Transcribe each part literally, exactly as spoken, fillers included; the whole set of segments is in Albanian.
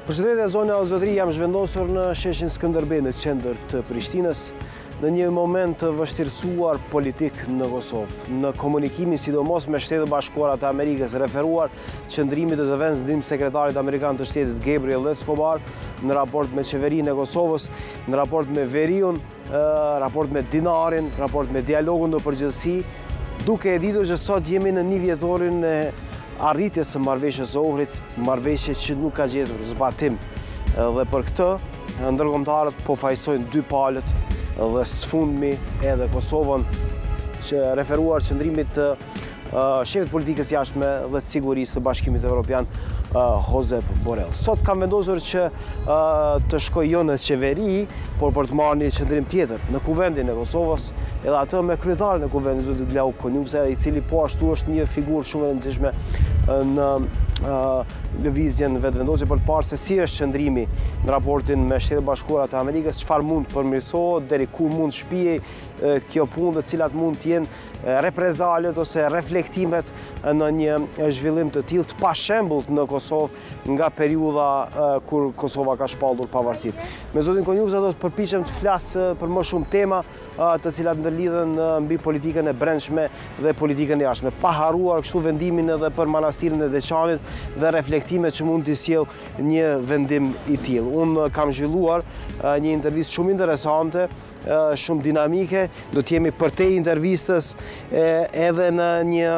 Përshëndetje, zona e Zotëri, jam zhvendosur në sheshin Skënderbej në qendër të Prishtinës, në një moment të vështirësuar politik në Kosovë, në komunikimin sidomos me Shtetet Bashkuara të Amerikës, referuar qëndrimit të zëvendësdim sekretarit amerikan të shtetit Gabriel Escobar, në raport me qeverinë e Kosovës, në raport me Veriun, raport me Dinarin, raport me dialogun në përgjithësi, duke e ditur që sot jemi në një vjetorin e arritjes së marrëveshjes së Ohrit, marrëveshje që nuk ka gjetur zbatim. Dhe për këtë, ndërkombëtarët po fajsojnë dy palët dhe sfundmi edhe Kosovën, që referuar qëndrimit të uh, shefit politikës jashtme dhe të sigurisë të Bashkimit Evropian, uh, Josep Borrell. Sot kam vendosur që uh, të shkoj jo në qeveri, por për të marrë një qëndrim tjetër në kuvendin e Kosovës, edhe atë me kryetarin e kuvendit zotit Glau Konjufsa, i cili po ashtu është një figurë shumë e rëndësishme në uh, lëvizjen vetëvendosje për të parë se si është qëndrimi në raportin me Shtetet Bashkuara të Amerikës, çfarë mund të përmirësohet, deri ku mund shpijej kjo punë dhe cilat mund të jenë reprezalet ose reflektimet në një zhvillim të tillë të pashembullt në Kosovë nga periudha kur Kosova ka shpallur pavarësitë. Me zotin Konjufsa do të përpiqem të flas për më shumë tema të cilat ndërlidhen mbi politikën e brendshme dhe politikën e jashtme, pa harruar kështu vendimin edhe për manastirin e Deçanit dhe reflektimet që mund të sjellë një vendim i tillë. Unë kam zhvilluar një intervistë shumë interesante, shumë dinamike, do të jemi përtej intervistës edhe në një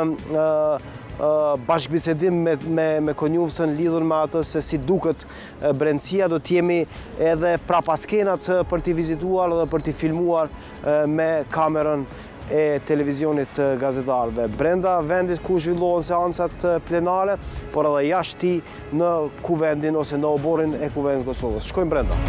bashkëbisedim me, me, me Konjufsën lidhur me atë se si duket brendësia, do të jemi edhe prapaskenat për t'i vizituar dhe për t'i filmuar me kamerën e televizionit të gazetarëve. Brenda vendit ku zhvillohen seancat plenare, por edhe jashtë në kuvendin ose në oborin e kuvendit Kosovës. Shkojmë brenda.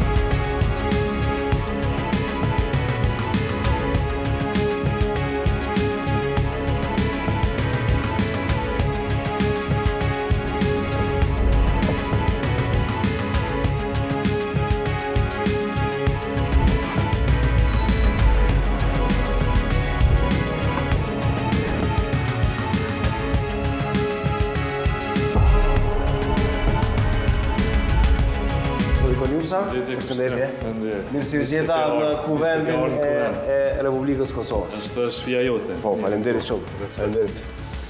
Përshëndetje. Mirë se u gjeta në kuvendin e Republikës Kosovës. Është shtëpia jote. Po, faleminderit shumë. Faleminderit.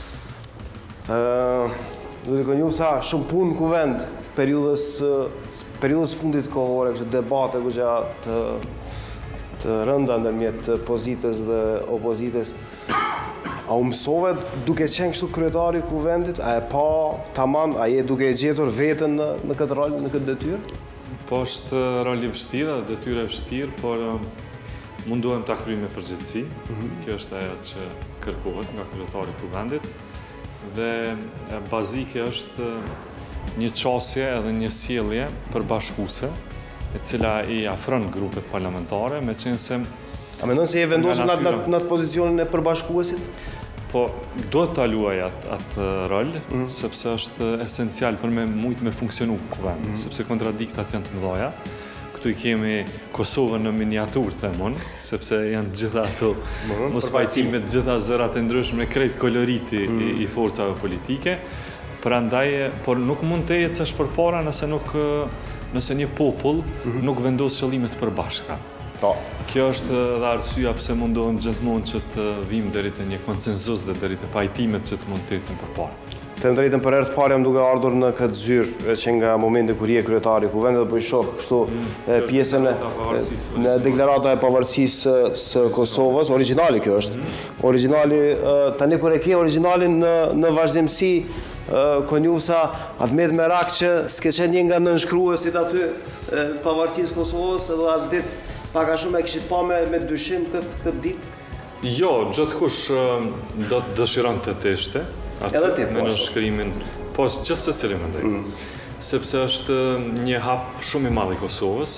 Zotë Konjufsa, shumë punë në kuvend periudhës periudhës fundit kohore, kështu debate goxha të të rënda ndërmjet pozitës dhe opozitës. A u mësove duke qenë kështu kryetari i kuvendit? A e pa tamam, a je duke e gjetur veten në, në këtë rol, në këtë detyrë? Po është roli vështirë, detyrë e vështirë, por munduhem ta kryej me përgjegjësi. Mm-hmm. Kjo është ajo që kërkohet nga kryetari i kuvendit. Dhe bazike është një qasje edhe një sjellje përbashkuese, e cila i afron grupet parlamentare, me qenë se A mendon se je vendosur në atë në pozicionin e përbashkuesit? Po, do të luaj atë, atë rol, mm. sepse është esencial për me mujtë me funksionu kuvend, mm. sepse kontradiktat janë të mëdhaja. Këtu i kemi Kosovën në miniaturë, themon, sepse janë gjitha ato mm. mos pajtime të gjitha zërat e ndryshme, krejt koloriti mm. i, i forcave politike. Prandaj, por nuk mund të jetë se shpërpara nëse, nuk, nëse një popull mm. nuk vendos qëllime të përbashkëta. Po. Kjo është dhe arsyeja pse mundohem gjithmonë që të vim deri te një konsenzus dhe deri te pajtimet që të mund të ecën përpara. Them drejtën, për herë të parë jam duke ardhur në këtë zyrë që nga momenti kur je kryetari i kuvendit, po i shoh kështu mm, pjesën e në deklarata e pavarësisë së Kosovës, origjinali kjo është. Mm-hmm. Origjinali tani kur e ke origjinalin në në vazhdimsi Konjufsa, Ahmet Merak që s'ke qenë një nga nënshkruesit aty pavarësisë Kosovës, edhe atë ditë pak a shumë e kishit pa me, me dyshim këtë, këtë ditë? Jo, gjithkush do të dëshiron të të ishte. Edhe ti, me në shkrimin, po gjithë se cili më ndaj. Mm. Sepse është një hap shumë i madh i Kosovës.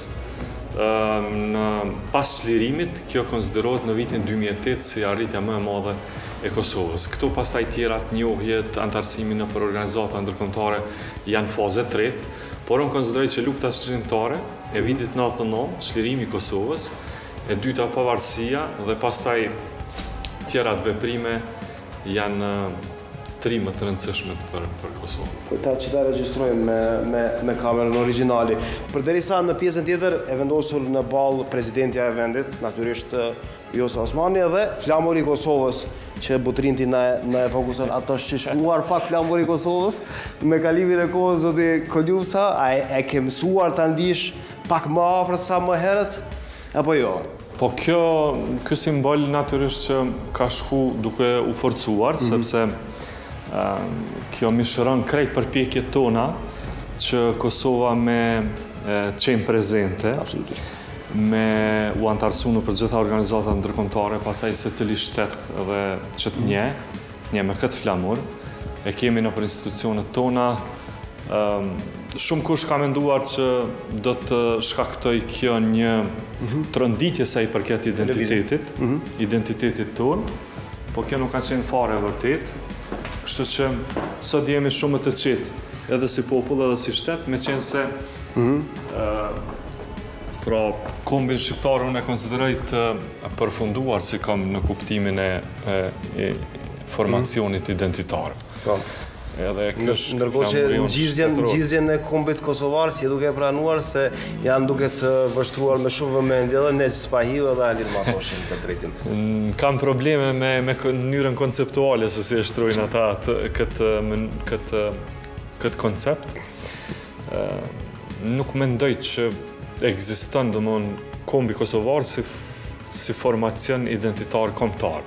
Në pas çlirimit, kjo konsiderohet në vitin dy mijë e tetë si arritja më e madhe e Kosovës. Këtu pastaj tjerat, njohjet, antarësimi në për organizata ndërkombëtare janë faze tretë, por unë konsideroj që lufta shqiptare e vitit nëntëdhjetë e nëntë, çlirimi i Kosovës, e dyta pavarësia dhe pastaj tjerat veprime janë tri më të rëndësishmet për, për Kosovë. Ta që ta regjistrojmë me, me, me kamerën origjinali. Përderisa në pjesën tjetër e vendosur në ballë presidentja e vendit, natyrisht Vjosa Osmani, dhe flamuri i Kosovës, që Butrinti na, na e fokuson ato shishmuar pak flamuri i Kosovës, me kalimin e kohës zoti Konjufsa, a e, e ke mësuar ta ndish pak më afër sa më herët, apo jo? Po kjo, ky simbol natyrisht që ka shku duke u forcuar, mm-hmm. sepse uh, kjo mi shëron krejt përpjekjet tona që Kosova me uh, qenë prezente, absolutisht, me u antarësu në për gjitha organizatat ndërkombëtare, pasaj se cili shtet dhe që të nje, nje me këtë flamur, e kemi në për institucionet tona. Um, shumë kush ka menduar që do të shkaktoj kjo një mm-hmm. tronditje sa i përket identitetit, mm-hmm. identitetit tonë, po kjo nuk ka qenë fare vërtet, kështu që sot jemi shumë të qetë, edhe si popull edhe si shtet, me qenë se mm-hmm. uh, pra, kombin shqiptarë unë e konsideroj të përfunduar si kam në kuptimin e, e, e formacionit mm-hmm. identitar. Po. Edhe kësh ndërkohë që ngjizjen e kombit kosovar si duke e pranuar se janë duke të vështruar me shumë vëmendje edhe ne Spahiu edhe Alir Matoshin këtë drejtim. Kam probleme me me mënyrën konceptuale se si e shtrojnë ata këtë këtë këtë koncept. Nuk mendoj që ekziston domthonë kombi kosovar si si formacion identitar kombëtar.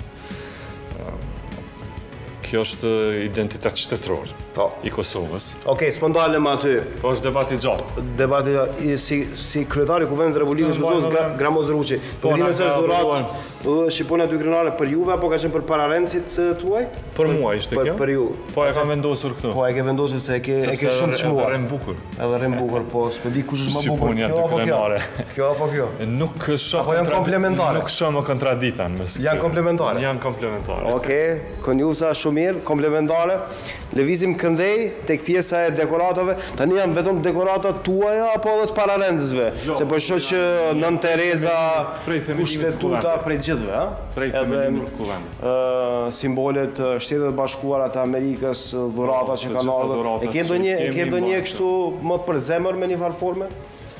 Kjo është identitet shtetëror po. I Kosovës. Okej, s'po ndalem aty. Po është debati gjatë. Debati si si kryetari i Kuvendit të Republikës së Kosovës, Gra, Gramoz Ruçi. Po dinë se është dhuratë shqiponia dy krenare për juve apo ka qenë për pararendësit tuaj? Për mua ishte kjo. Për ju. Po e ka vendosur këtu. Po e ke vendosur se e ke e ke shumë çmuar. Edhe rëm bukur. Edhe rëm bukur, po s'po di kush është më bukur. Shqiponia dy krenare. Kjo apo kjo? Nuk shoh. Apo janë komplementare. Nuk shoh më kontradiktën mes. Janë komplementare. Janë komplementare. Okej, Konjufsa shumë mirë, komplementare. Lëvizim këndej tek pjesa e dekoratave. Tani janë vetëm dekoratat tuaja apo edhe të pararendësve? Se po shoh që Nën Tereza kushtetuta prej gjithëve, ha? Prej themelimit të kuvendit. Ë simbolet Shtetet e Bashkuara të Amerikës, dhurata që kanë ardhur. E ke ndonjë e ke ndonjë kështu më për zemër me një farë forme?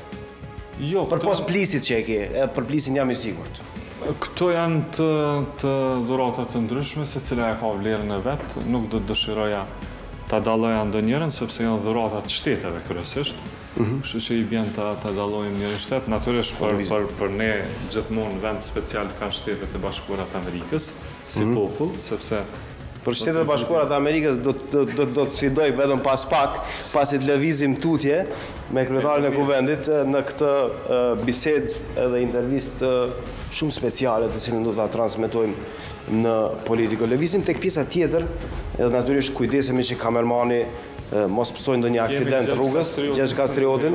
Jo, për pos plisit që e ke, për plisin jam i sigurt. Këto janë të, të dhuratat të ndryshme, se cila e ka vlerën e vetë, nuk do të dëshiroja ta dalloja ndonjërin, sepse janë dhuratat shteteve kryesisht, mm-hmm. kështu që i vjen ta, ta dallojmë njëri shtet. Natyrisht për, për, për ne gjithmonë vend special kanë Shtetet e Bashkuara të Amerikës, si mm-hmm. popull, sepse për Shtetet e Bashkuara të Amerikës do të do, do të sfidoj vetëm pas pak, pasi të lëvizim tutje me kryetarin e kuvendit në këtë uh, bisedë edhe intervistë uh, shumë speciale të cilën do ta transmetojmë në politikë. Lëvizim tek pjesa tjetër, edhe natyrisht kujdesemi që kamermani uh, mos pësojë ndonjë aksident rrugës, Gjergj Kastriotin.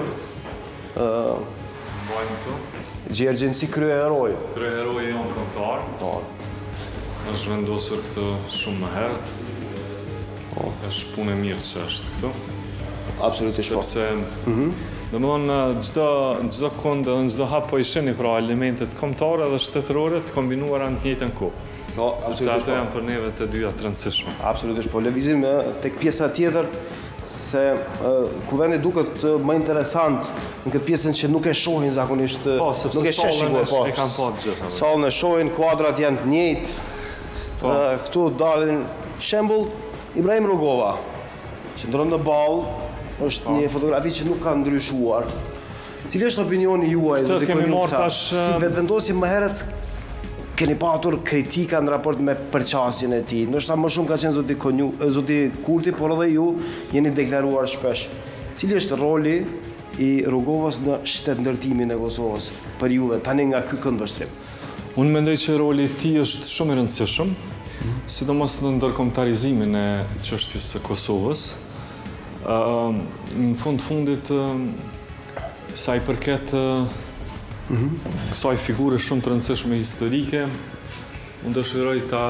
ë Mbajmë këtu. Gjergjin si kryeheroj. Kryeheroi jon kombëtar. Po. Është vendosur këtë shumë më herët. Po. Është punë e mirë që është këtu. Absolutisht po. Sepse mm-hmm. domthonë çdo çdo kond dhe çdo hap po i shihni pra elementet kombëtare dhe shtetërore të kombinuara në të njëjtën kohë. Po, sepse ato janë për neve të dyja të rëndësishme. Absolutisht po. Lëvizim tek pjesa tjetër se uh, kuvendi duket uh, më interesant në këtë pjesën që nuk e shohin zakonisht, po, nuk e shehin po. E kanë pa gjithë. Sallën e shohin, kuadrat janë të njëjtë. Po. Uh, këtu dalin shembull Ibrahim Rugova, që ndron në ball, është po. Një fotografi që nuk ka ndryshuar. Cili është opinioni juaj? Të kemi marrë tash si vetvendosim më herët keni patur kritika në raport me përqasjen e tij. Ndoshta më shumë ka qenë zoti Konju, zoti Kurti, por edhe ju jeni deklaruar shpesh. Cili është roli i Rugovës në shtetëndërtimin e Kosovës për juve tani nga ky këndvështrim? Unë mendoj që roli i tij është shumë i rëndësishëm, mm-hmm. sidomos në ndërkombëtarizimin e çështjes së Kosovës. Ë uh, në fund fundit uh, sa i përket uh, Mm-hmm. kësaj figure shumë të rëndësishme historike, unë dëshiroj ta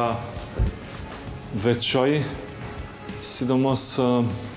veçoj, sidomos uh,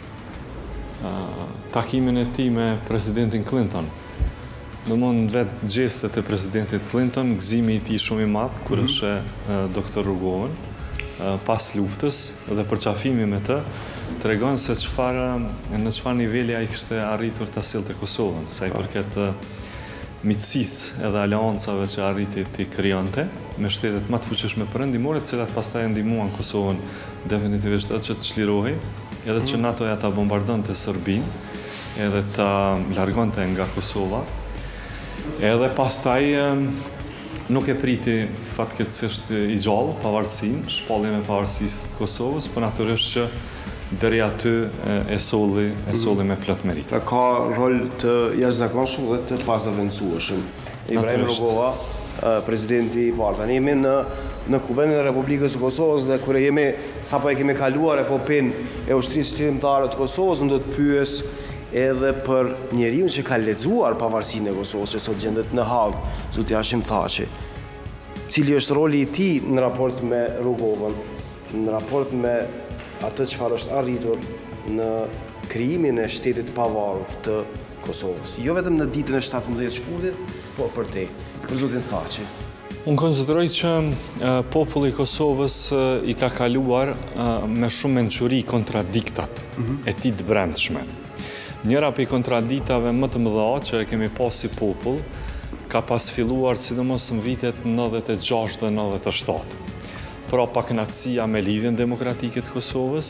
uh, takimin e tij me presidentin Clinton. Domthonë vetë gjestet e presidentit Clinton, gëzimi i tij shumë i madh kur mm-hmm. është uh, doktor Rugovën. pas luftës dhe përqafimi me të, tregon se çfarë në çfarë niveli ai kishte arritur ta sillte Kosovën, sa i përket miqësisë edhe aleancave që arriti t'i krijonte me shtetet më të fuqishme perëndimore, të cilat pastaj ndihmuan Kosovën definitivisht edhe që të çlirohej, edhe që NATO-ja ta bombardonte Serbinë, edhe ta largonte nga Kosova. Edhe pastaj nuk e priti fatkeqësisht i gjallë pavarësinë, shpalljen e pavarësisë të Kosovës, por natyrisht që deri aty e solli e solli me plot merit. Pra ka rol të jashtëzakonshëm dhe të pazavendësueshëm. Ibrahim Rugova, presidenti i parë. Tani jemi në në Kuvendin e Republikës së Kosovës dhe kur jemi sapo e kemi kaluar epopenë e ushtrisë shtyrimtare të Kosovës, do të pyes edhe për njeriu që ka lexuar pavarësinë e Kosovës, që sot gjendet në Hag, zoti Hashim Thaçi. Cili është roli i tij në raport me Rugovën, në raport me atë çfarë është arritur në krijimin e shtetit pavarur të Kosovës. Jo vetëm në ditën e shtatëmbëdhjetë shkurtit, po për te, për zotin Thaçi. Unë konsideroj që populli i Kosovës i ka kaluar me shumë mençuri kontradiktat e tij të brendshme. Njëra prej kontradiktave më të mëdha që e kemi pas si popull ka pas filluar sidomos në vitet nëntëdhjetë e gjashtë dhe nëntëdhjetë e shtatë. Pra pakënaqësia me lidhjen demokratike të Kosovës,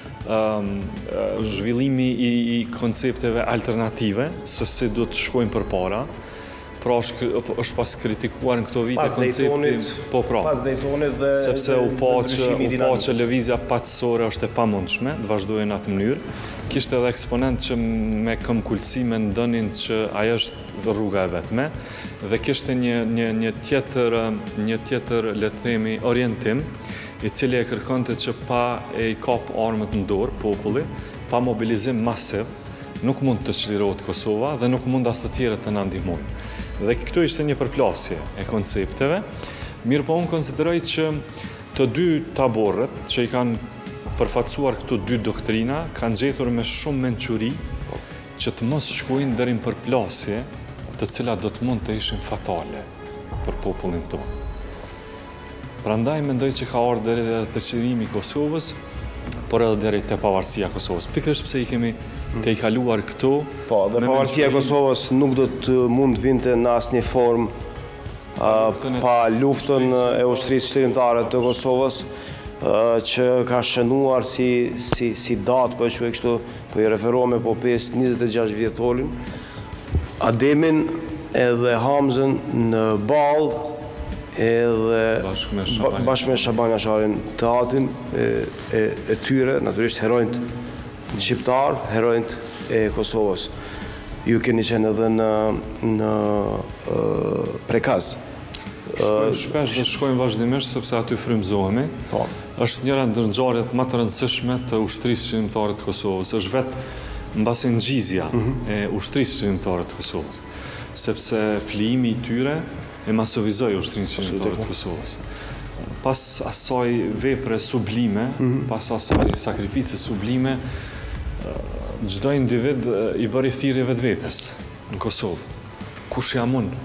zhvillimi i koncepteve alternative, se si do të shkojnë përpara. Pra është pas kritikuar në këto vite koncepti, po pra, pas Daytonit dhe sepse u pa që lëvizja paqësore është e pamundshme, të vazhdojë në atë mënyrë. Kishte edhe eksponent që me këmbkulsi mendonin që ajo është rruga e vetme dhe kishte një një një tjetër një tjetër le të themi orientim, i cili e kërkonte që pa e i kap armët në dorë populli, pa mobilizim masiv, nuk mund të çlirohet Kosova dhe nuk mund as të tjerët të na ndihmojnë. Dhe këtu ishte një përplasje e koncepteve, mirë po unë konsideroj që të dy taborët që i kanë përfaqësuar këtu dy doktrina, kanë gjetur me shumë mençuri që të mos shkojnë deri në përplasje, të cilat do të mund të ishin fatale për popullin tonë. Prandaj mendoj që ka ardhur deri edhe të çlirimi i Kosovës, por edhe deri te pavarësia e Kosovës. Pikërisht pse i kemi të i kaluar këto. Po, dhe pavarësia e Kosovës nuk do të mund vinte në asnjë formë pa luftën e ushtrisë shtyrimtare të Kosovës, që ka shënuar si si si datë, po e quaj kështu, po i referohem me popesë njëzet e gjashtë vjetorin, Ademin edhe Hamzën në Ballë, edhe bashkë me Shaban Jasharin të atin e tyre, natyrisht herojnët shqiptar, herojnët e Kosovës. Ju keni qenë edhe në Prekaz. Shpesh dhe shkojmë vazhdimisht, sepse aty frymëzohemi. Është njëra ndër ngjarjet më të rëndësishme të ushtrisë shtyrimtare të Kosovës. Është vetë mbasi ngjizja e ushtrisë shtyrimtare të Kosovës, sepse flijimi i tyre e masovizoi ushtrisë shtyrimtare të Kosovës. Pas asaj vepre sublime, pas asaj sakrifice sublime, çdo individ i bëri thirrje vetvetes në Kosovë. Kush jam unë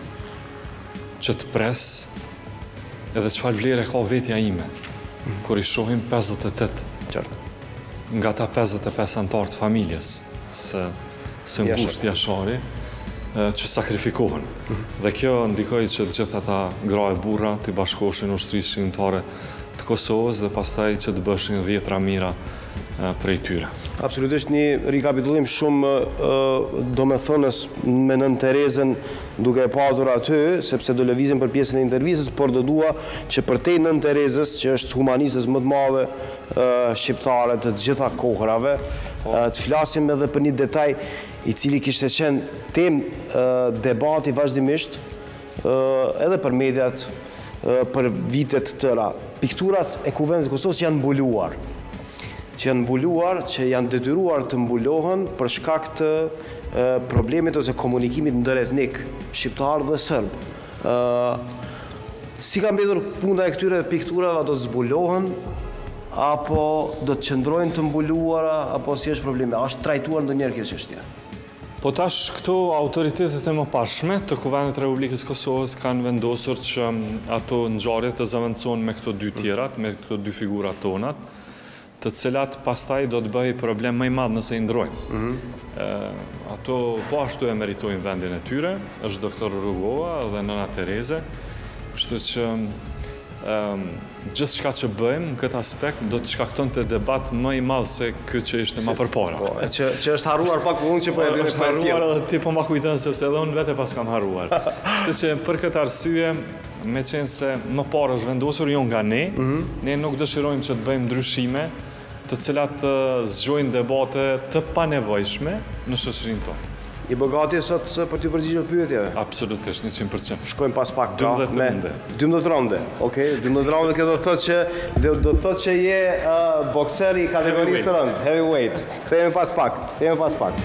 që të pres edhe çfarë vlerë ka vetja ime, kur i shohim pesëdhjetë e tetë nga ta pesëdhjetë e pesë anëtar të familjes së së ngushtë Jashari, që sakrifikohen. Dhe kjo ndikoi që të gjithë ata gra e burra të bashkoheshin ushtrisë shtyrimtare të Kosovës dhe pastaj që të bëshin dhjetra mira prej tyre. Absolutisht një rikapitullim shumë domethënës me Nën Terezën duke e patur aty, sepse do lëvizim për pjesën e intervistës, por do dua që përtej Nën Terezës, që është humanistës më të madhe shqiptare të gjitha kohrave, të flasim edhe për një detaj i cili kishte qenë temë debati vazhdimisht edhe për mediat për vitet tëra. Pikturat e Kuvendit të Kosovës janë mbuluar. që janë mbuluar, që janë detyruar të mbulohen për shkak të problemit ose komunikimit ndëretnik shqiptar dhe sërb. Si ka mbetur puna e këtyre pikturave, do të zbulohen, apo do të qëndrojnë të mbuluara, apo si është problemi? A është trajtuar ndonjëherë kjo çështje? Po tash këto autoritetet e mëparshme të Kuvendit të Republikës Kosovës kanë vendosur që ato ngjarje të zëvendësohen me këto dy tjerat, me këto dy figurat tonat, të cilat pastaj do të bëjë problem më i madh nëse i ndrojnë. Mm-hmm. Ato po ashtu e meritojnë vendin e tyre, është doktor Rugova dhe nëna Tereze, kështu që Um, gjithë shka që bëjmë në këtë aspekt do të shkakton të debat më i madh se këtë që ishte ma përpara. Po, që, që është haruar pak unë që po e është haruar edhe ti po ma kujtën sepse edhe unë vete pas kam haruar. Kështu që për këtë arsye, me qenë se më parë është vendosur jo nga ne, mm-hmm. ne nuk dëshirojmë që të bëjmë ndryshime të cilat të zgjojnë debate të panevojshme në shoqërinë tonë. I bëgati sot për t'ju përgjigjur pyetjeve? Absolutisht, njëqind përqind. Shkojmë pas pak dymbëdhjetë ronde. dymbëdhjetë ronde. Okej, dymbëdhjetë ronde kjo do të thotë që do të thotë që je uh, bokser i kategorisë rënd, heavyweight. Kthehemi pas pak. Kthehemi pas pak.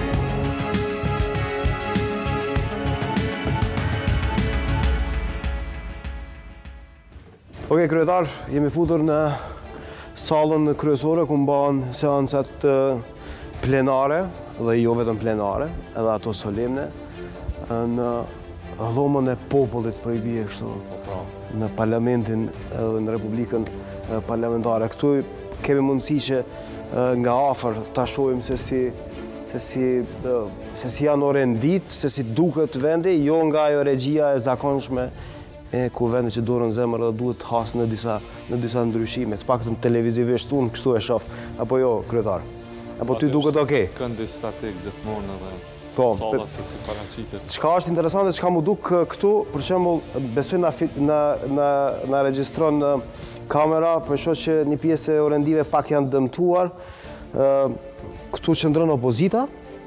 Okej, kryetar, jemi futur në sallën kryesore ku mbahen seancat plenare dhe jo vetëm plenare, edhe ato solemne, në dhomën e popullit po i bie kështu, në parlamentin edhe në Republikën parlamentare. Këtu kemi mundësi që nga afër ta shohim se si se si se si janë orendit, se si duket vendi, jo nga ajo regjia e zakonshme e Kuvendit që dorën zemër dhe duhet të hasë në disa në disa ndryshime, të paktën televizivisht unë kështu e shoh, apo jo, kryetar? Apo ty duket okej? Këndi statik gjithmonë edhe salla se si paraqitet. Çka është interesante, çka mu duk këtu, për shembull, besoj na na na na regjistron kamera, po shoh që një pjesë e orendive pak janë dëmtuar. Ë këtu qëndron opozita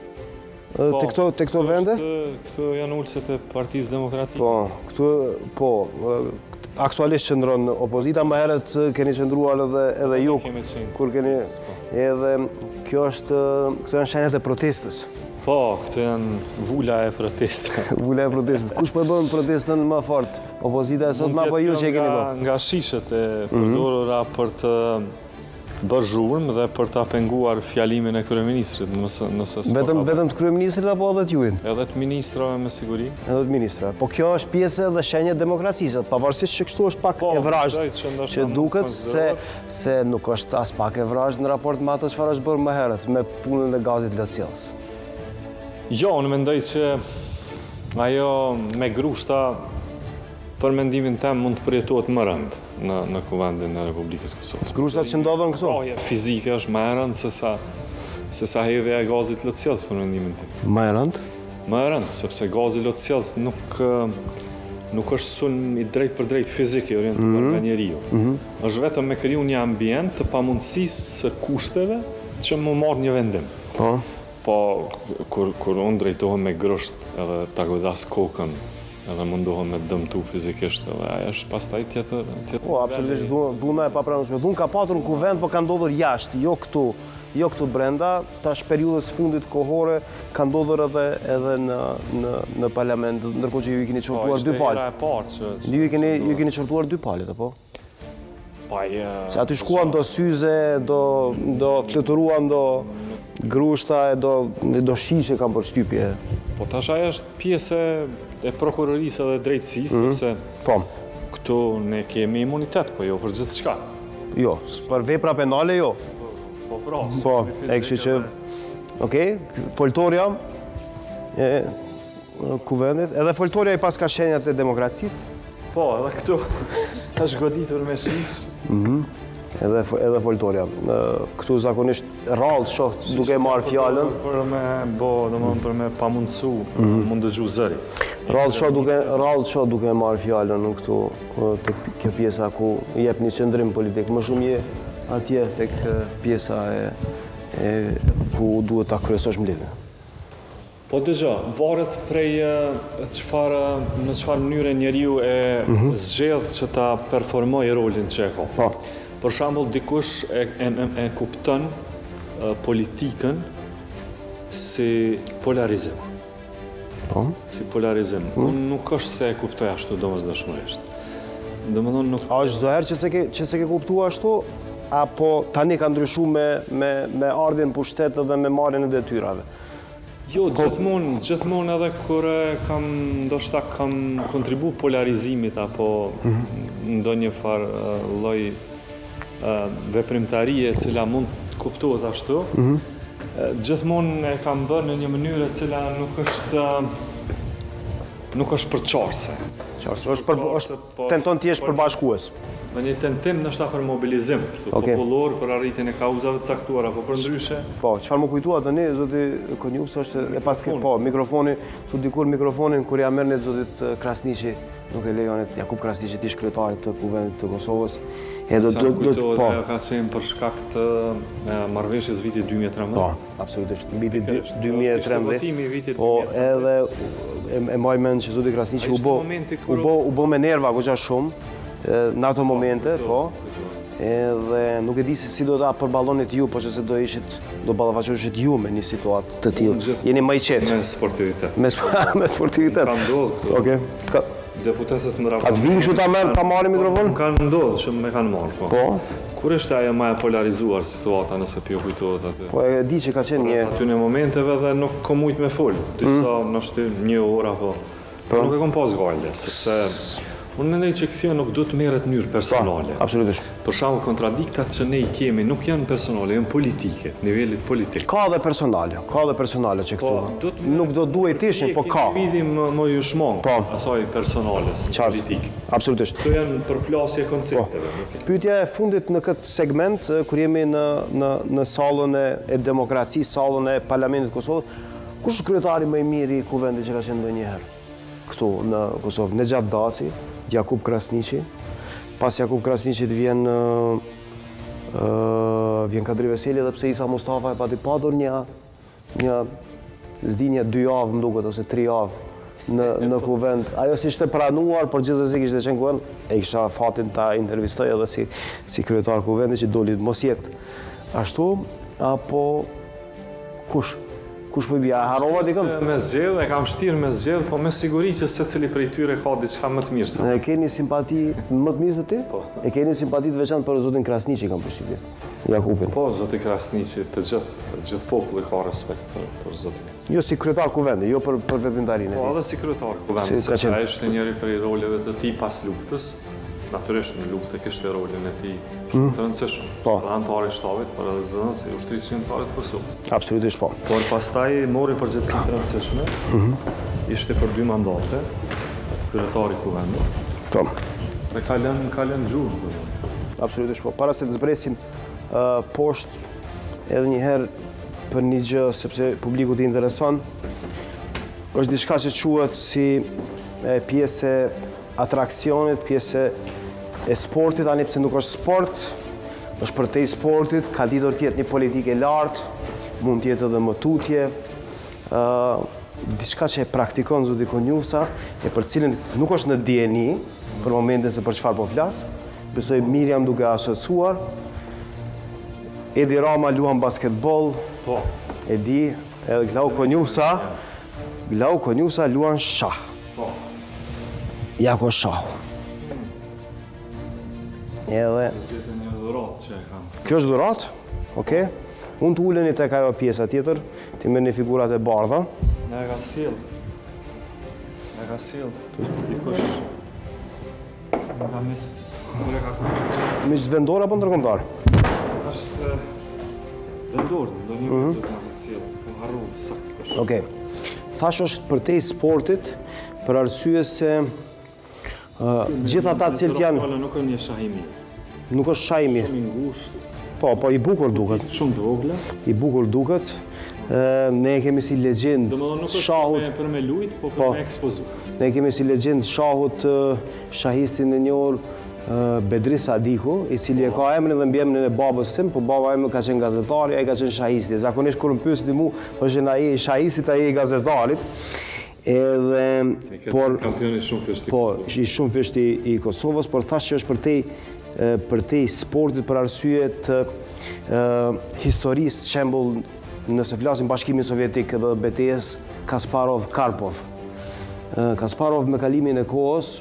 te këto te këto vende. Këtu janë ulset e Partisë Demokratike. Po, këtu po aktualisht qëndron opozita, më herët keni qëndruar edhe edhe ju kur keni edhe kjo është këto janë shenjat e protestës. Po, këto janë vula e protestës. Vula e protestës. Kush po bën protestën më fort? Opozita e sotme apo ju që e keni bën? Nga shishet e përdorura për të bërë zhurmë dhe për të penguar fjalimin e kryeministrit, nëse nëse vetëm vetëm të kryeministrit apo edhe t'juin? Edhe të ministrave me siguri. Edhe të ministrave. Po kjo është pjesë dhe shenjë e demokracisë, pavarësisht që kështu është pak e vrazhd, që duket se se nuk është as pak e vrazhd në raport me atë çfarë është bërë më herët me punën e gazit lehtësjellës. Jo, unë mendoj që ajo me grushta për mendimin tem mund të përjetohet më rënd në, në Kuvendin e Republikës Kosovës. Grushtat që ndodhen këtu? Po, fizike është më e rënd se sa, se sa hedhja e gazit lehtësjellës për mendimin tim. Më e rënd? Më e rënd, sepse gazi lehtësjellës nuk, nuk është sulm i drejt për drejt fizik i orientuar mm -hmm. nga njeriu. Mm -hmm. është vetëm me kriju një ambient të pamundësisë së kushteve që më marrë një vendim. Po. Po, kur, kur unë drejtohem me grusht edhe ta godas kokën edhe mundohem me dëmtu fizikisht edhe aja është pastaj tjetër... tjetër po, absolutisht, dhuna e papranueshme. Dhunë ka patur në kuvend, po ka ndodhur jashtë, jo këtu, jo këtu brenda, tash periudhës fundit kohore ka ndodhur edhe edhe në në në parlament, ndërkohë që ju i keni çortuar dy palët. Ju i keni ju i keni çortuar dy palët, apo? Pa, ja... Se aty shkuan do syze, do do fluturuan do grushta, do do shishe kam për shtypje. Po tash ajo është pjesë e prokurorisë dhe drejtësisë, mm -hmm. sepse po këtu ne kemi imunitet, po jo për gjithçka. Jo, për vepra penale jo. Po, po, po, e kështu që okej, foltorja e Kuvendit, edhe foltorja i pas ka shenjat e demokracisë. Po, edhe këtu është goditur me shish. Mhm. Edhe edhe foltorja. Këtu zakonisht rrallë shoh duke marrë fjalën për me bo, domethënë për me pamundsu, mund dëgju zëri. Rrallë shoh duke rrallë shoh duke marrë fjalën në këtu tek kjo pjesa ku jep një qendrim politik, më shumë je atje tek pjesa e e ku duhet ta kryesosh mbledhjen. Po dëgjo, varet prej çfarë në çfarë mënyre njeriu e zgjedh që ta performojë rolin që e ka. Po. Për shembull, dikush e, e, e kupton politikën si polarizim. Po? Si polarizim. Mm. Unë nuk është se e kuptoj ashtu domosdoshmërisht. Domethënë nuk... A është çdo herë që se ke që se ke kuptuar ashtu, apo tani ka ndryshuar me me me ardhjen pushtetit dhe me marrjen e detyrave? Jo, gjithmonë, gjithmonë edhe kur kam, ndoshta kam kontribu polarizimit apo ndonjë farë lloj veprimtarie e cila mund të kuptohet ashtu, gjithmonë e kam bërë në një mënyrë e cila nuk është nuk është përçarse. Qartë, është për është tenton të jesh përbashkues. Në një tentim nështë për mobilizim, kështu popullor, për arritjen e kauzave të caktuara, po për ndryshe. Po, çfarë më kujtua tani, zoti Konjus, është e paske, po, mikrofoni, tu dikur mikrofonin kur ja merrni zotit Krasniqi, nuk e lejonit Jakub Krasniqi ti kryetarit të Kuvendit të Kosovës. E do do do po. Ka qenë për shkak të marrëveshjes vitit dy mijë e trembëdhjetë. Po, absolutisht. Vitit dy mijë e trembëdhjetë. Po, edhe e mbaj mend që zoti Krasniqi u bë u bë u bë me nerva goxha shumë. Në ato momente, po, edhe nuk e di se si do ta përballonit ju, po që se do ishit, do ballafaqoheshit ju me një situatë të tillë. Jeni më i qetë. Me sportivitet. Me, me sportivitet. Ka ndodhur. Okej. Ka... Deputetët më raportojnë. Atë vinë kështu ta merr ta marrë mikrofon? Ka ndodhur që më kanë marrë, po. Po. Kur është ajo më e polarizuar situata nëse pi u kujtohet aty? Po e di që ka qenë një aty në momenteve dhe nuk kam mujt me fol. Disa nështë një orë apo. Po nuk e kam pas gale, sepse unë mendoj që kjo nuk do të merret në mënyrë personale. Absolutisht. Për shembull, kontradiktat që ne i kemi nuk janë personale, janë politike, nivelit politik. Ka dhe personale, ka dhe personale që këtu. Nuk do duhet të ishin, po ka. Vidim më ju shmong asaj personale, politike. Absolutisht. Këto janë përplasje koncepteve. Pyetja e fundit në këtë segment, kur jemi në në në sallën e demokracisë, sallën e Parlamentit të Kosovës, kush është kryetari më i mirë i Kuvendit që ka qenë ndonjëherë këtu në Kosovë? Nexhat Daci, Jakub Krasniqi, pas Jakub Krasniqit vjen uh, uh, vjen Kadri Veseli, dhe pse Isa Mustafa e pati padur një një zdinje dy javë më duket ose tri javë në në Kuvend. Ajo si ishte pranuar, por gjithsesi kishte qenë Kuvend, e kisha fatin ta intervistoj edhe si si kryetar Kuvendit që doli mos jetë ashtu, apo kush? Kush po i bia? Harrova dikëm? Me zgjedh, e kam shtirë me zgjedh, po me siguri që secili prej tyre ka diçka më të mirë se. E keni simpati më të mirë se ti? Po. E keni simpati të veçantë për zotin Krasniqi, kam përshtypje. Jakubin. Po, zoti Krasniqi, të gjithë të gjithë populli ka respekt për, për zotin. Jo si kryetar Kuvendi, jo për për veprimtarinë e Po, tij. edhe si kryetar Kuvendi, Si, sepse ai ishte njëri prej roleve të tij pas luftës. Natyrisht në luftë kishte rolin e tij shumë të rëndësishëm. Po. Anëtari i shtabit, por edhe zënës i ushtrisë shqiptare të Kosovës. Absolutisht po. Por pastaj mori përgjegjësi të rëndësishme. Ishte për dy mandate kryetari i Kuvendit. Po. Dhe ka lënë ka lënë gjuhë. Absolutisht po. Para se të zbresim uh, poshtë edhe një herë për një gjë sepse publiku të intereson, është diçka që quhet si e, pjesë e atraksionit, pjesë e sportit, ani pse nuk është sport, është përtej sportit, ka ditur të jetë një politikë e lartë, mund të jetë edhe më tutje, uh, diçka që e praktikon zoti Konjusa, e për cilën nuk është në D N I, për momentin se për çfarë po flas. Besoj Miriam duke asociuar. Edi Rama luan basketbol, Po. e di, edhe Glau Konjusa, Glau Konjusa luan shah. Po. Jako shahu. Edhe Këtë një dhuratë që e kam. kjo është dhuratë, okay? Mund të uleni tek ajo pjesa tjetër, ti merrni figurat e bardha. Nga ka sill. Nga ka sill. Dikush. Nga mist. Kur e ka kuptuar. Miq vendor apo ndërkombëtar? Është vendor, ndonjë do të na sill. Po harru saktë kush. Okej. Thash është përtej sportit, për arsye se uh, gjithë ata të cilët janë nuk është një shahimi. nuk është shajmi. Shumë i ngushtë, Po, po i bukur duket. shumë të vogla. I bukur duket. Uh, ne e kemi si legjend Domethënë nuk është shahut. për me, për me lujt, po për Po. me ekspozu. Ne kemi si legjend shahut uh, shahistin e njohur uh, Bedri Sadiku, i cili e ka emrin dhe mbiemrin e babës tim, po baba im ka qenë gazetari, ai ka qenë shahisti. Zakonisht kur më pyesin mua, thoshin ai i shahistit, ai i gazetarit. Edhe por Kampioni shumë fishti. po, i shumë fishti i Kosovës, por thash që është përtej përtej sportit për arsye të uh, historisë, shembull, nëse flasim Bashkimin Sovjetik dhe betejës Kasparov-Karpov. Uh, Kasparov me kalimin e kohës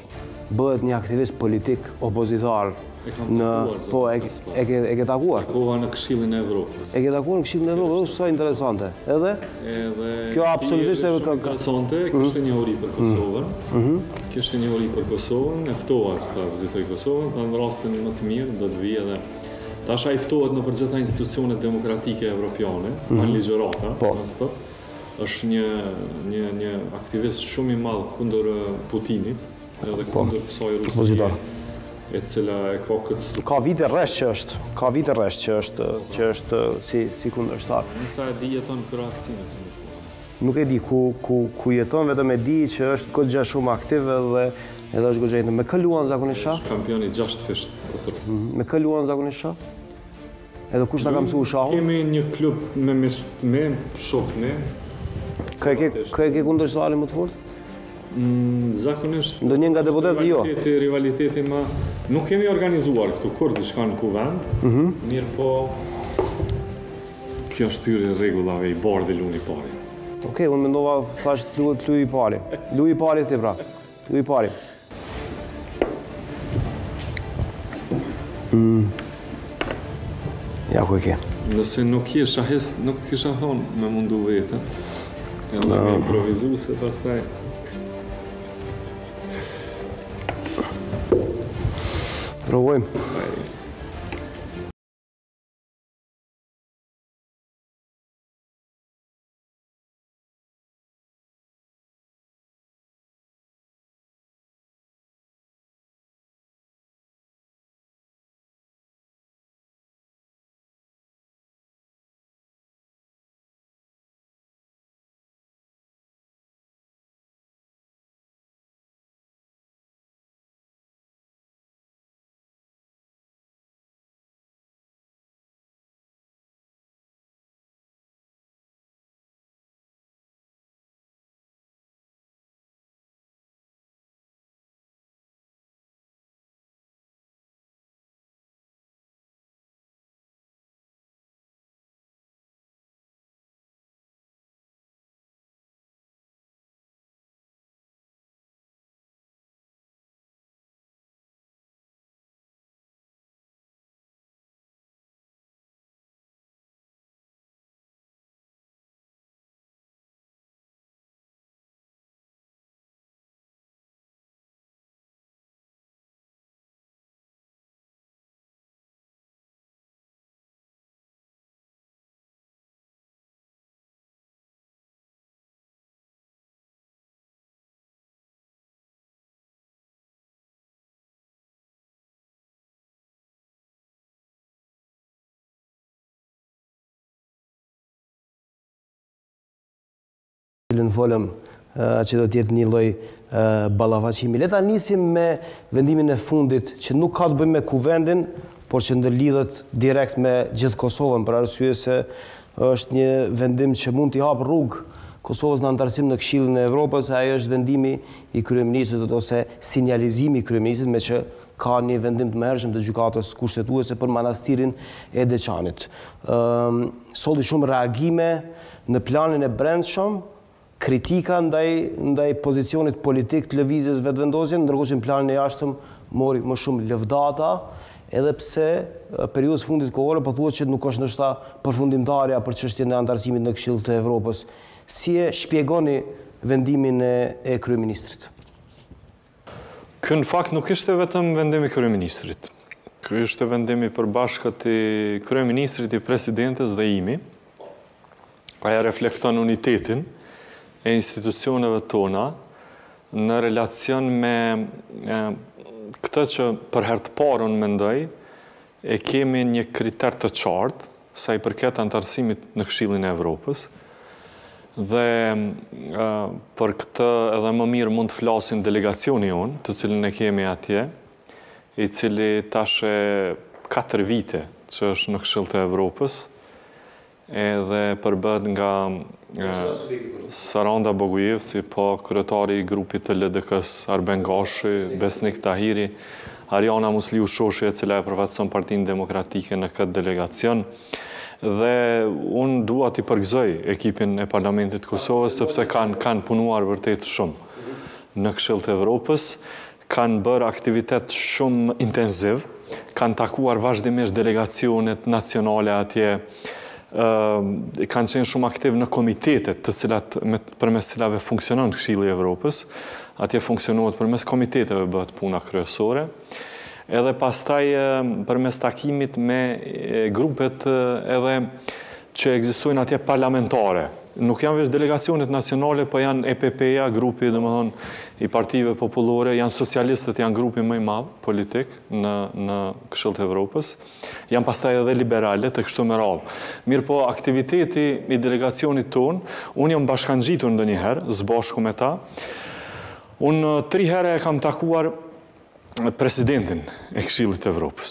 bëhet një aktivist politik opozitar në... Po, e ke takuar? Takova në Këshillin e Evropës. E ke takuar në Këshillin e Evropës, sa interesante. Edhe? Kjo absolutisht e... Shumë interesante, kështë një ori për Kosovën. Kështë një ori për Kosovën, e ftoha që ta vizitoj Kosovën, ta në rastin më të mirë, do të vijë edhe... Ta asha i ftohet në përgjithëta institucionet demokratike evropiane, në ligjërata, është një aktivist shumë i madh kundër Putinit, edhe kundër kësaj Rusie, e cila e ka këtë... Ka vite rresht që është, ka vite rresht që është, që është si kundërshtar. Nësa e di jeton Kroacinë, se nuk po. Nuk e di ku jeton, vetëm e di që është goxha shumë aktiv edhe edhe është goxha. Me kë luan zakonisht shah? Është kampioni gjashtë fisht. Me kë luan zakonisht shah? Edhe kush ta ka mësuar shahun? Kemi një klub me me shok me. Kë e ke kundërshtarin më të fortë? Zakonisht... Ndonjë nga deputetët jo? Rivaliteti ma... Nuk kemi organizuar këtu kur diçka në kuvend, mirë po... Kjo është tyri rregullave i bardhi luni i pari. Okej, unë mendova thash të luhet luj i pari. Luj i pari ti pra. Luj i pari. Ja ku e ke. Nëse nuk je shahes, nuk të kisha thonë me mundu vete. Edhe me improvizu se pastaj... Provojmë. Në folëm që do tjetë një loj balafaqimi. Leta nisim me vendimin e fundit që nuk ka të bëjmë me kuvendin, por që ndërlidhet direkt me gjithë Kosovën, për arsye se është një vendim që mund t'i hapë rrugë Kosovës në antarësim në Këshillin e Evropës, ajo është vendimi i kryeministrit ose sinjalizimi i kryeministrit me që ka një vendim të mëhershëm të gjykatës kushtetuese për manastirin e Deçanit. Solli shumë reagime në planin e brendshëm, kritika ndaj pozicionit politik të lëvizjes vetëvendosjen, ndërkohë që në planin e jashtëm mori më shumë lëvdata, edhe pse periudhës fundit kohore po thuhet që nuk është ndoshta përfundimtarja për çështjen e antarësimit në Këshillin të Evropës. Si e shpjegoni vendimin e kryeministrit? Ky në fakt nuk ishte vetëm vendimi i kryeministrit. Ky ishte vendimi i përbashkët i kryeministrit, i presidentes dhe imi. Aja reflekton unitetin e institucioneve tona në relacion me këtë që për herë të parë unë mendoj e kemi një kriter të qartë sa i përket antarësimit në Këshillin e Evropës dhe për këtë edhe më mirë mund të flasin delegacioni unë, të cilin e kemi atje, i cili tashe katër vite që është në Këshill të Evropës, edhe përbët nga Saranda Bogujevci, po kryetari i grupit të L D K-s Arben Gashi, Besnik Tahiri, Ariana Musliu Shoshi, e cila e përfaqëson Partinë Demokratike në këtë delegacion. Dhe unë dua t'i përgëzoj ekipin e Parlamentit të Kosovës, sepse kanë punuar vërtet shumë në Këshill të Evropës. kanë bërë aktivitet shumë intensiv, kanë takuar vazhdimisht delegacionet nacionale atje, kanë qenë shumë aktiv në komitetet të cilat përmes cilave funksionon Këshilli i Evropës, atje funksionohet përmes komiteteve bëhet puna kryesore, edhe pastaj përmes takimit me grupet edhe që ekzistojnë atje parlamentare. Nuk janë veç delegacionet nacionale, po janë E P P-ja, grupi domethënë i partive popullore, janë socialistët, janë grupi më i madh politik në në Këshill të Evropës. Janë pastaj edhe liberalët e kështu me radhë. Mirë po, aktiviteti i delegacionit ton, unë jam bashkangjitur ndonjëherë, së bashku me ta. Unë tri herë e kam takuar presidentin e Këshillit të Evropës.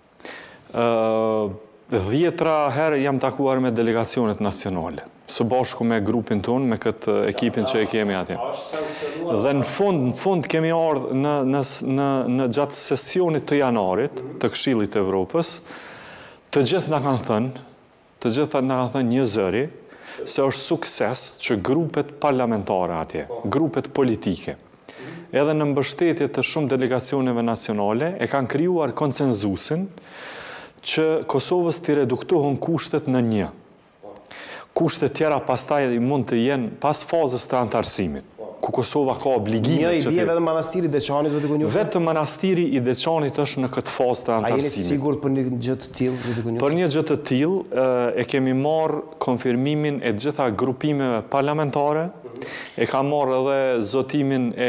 Dhjetra herë jam takuar me delegacionet nacionale, së bashku me grupin ton, me këtë ekipin që e kemi atje. Dhe në fund, në fund kemi ardhur në, në, në, në gjatë sesionit të janarit të Këshillit të Evropës, të gjithë na kanë thënë, të gjithë na kanë thënë një zëri, se është sukses që grupet parlamentare atje, grupet politike, edhe në mbështetje të shumë delegacioneve nacionale, e kanë krijuar konsenzusin që Kosovës t'i reduktohen kushtet në një. Kushtet tjera pastaj mund të jenë pas fazës të antarësimit, ku Kosova ka obligime Një i që bie ti... vetëm manastiri Deçanit, zoti Kunjufsa? Vetëm manastiri i Deçanit është në këtë fazë të A jeni antarësimit. sigurt për një gjë të tillë, zoti Kunjufsa? Për një gjë të tillë e kemi marrë konfirmimin e gjitha grupimeve parlamentare, e ka marrë edhe zotimin e,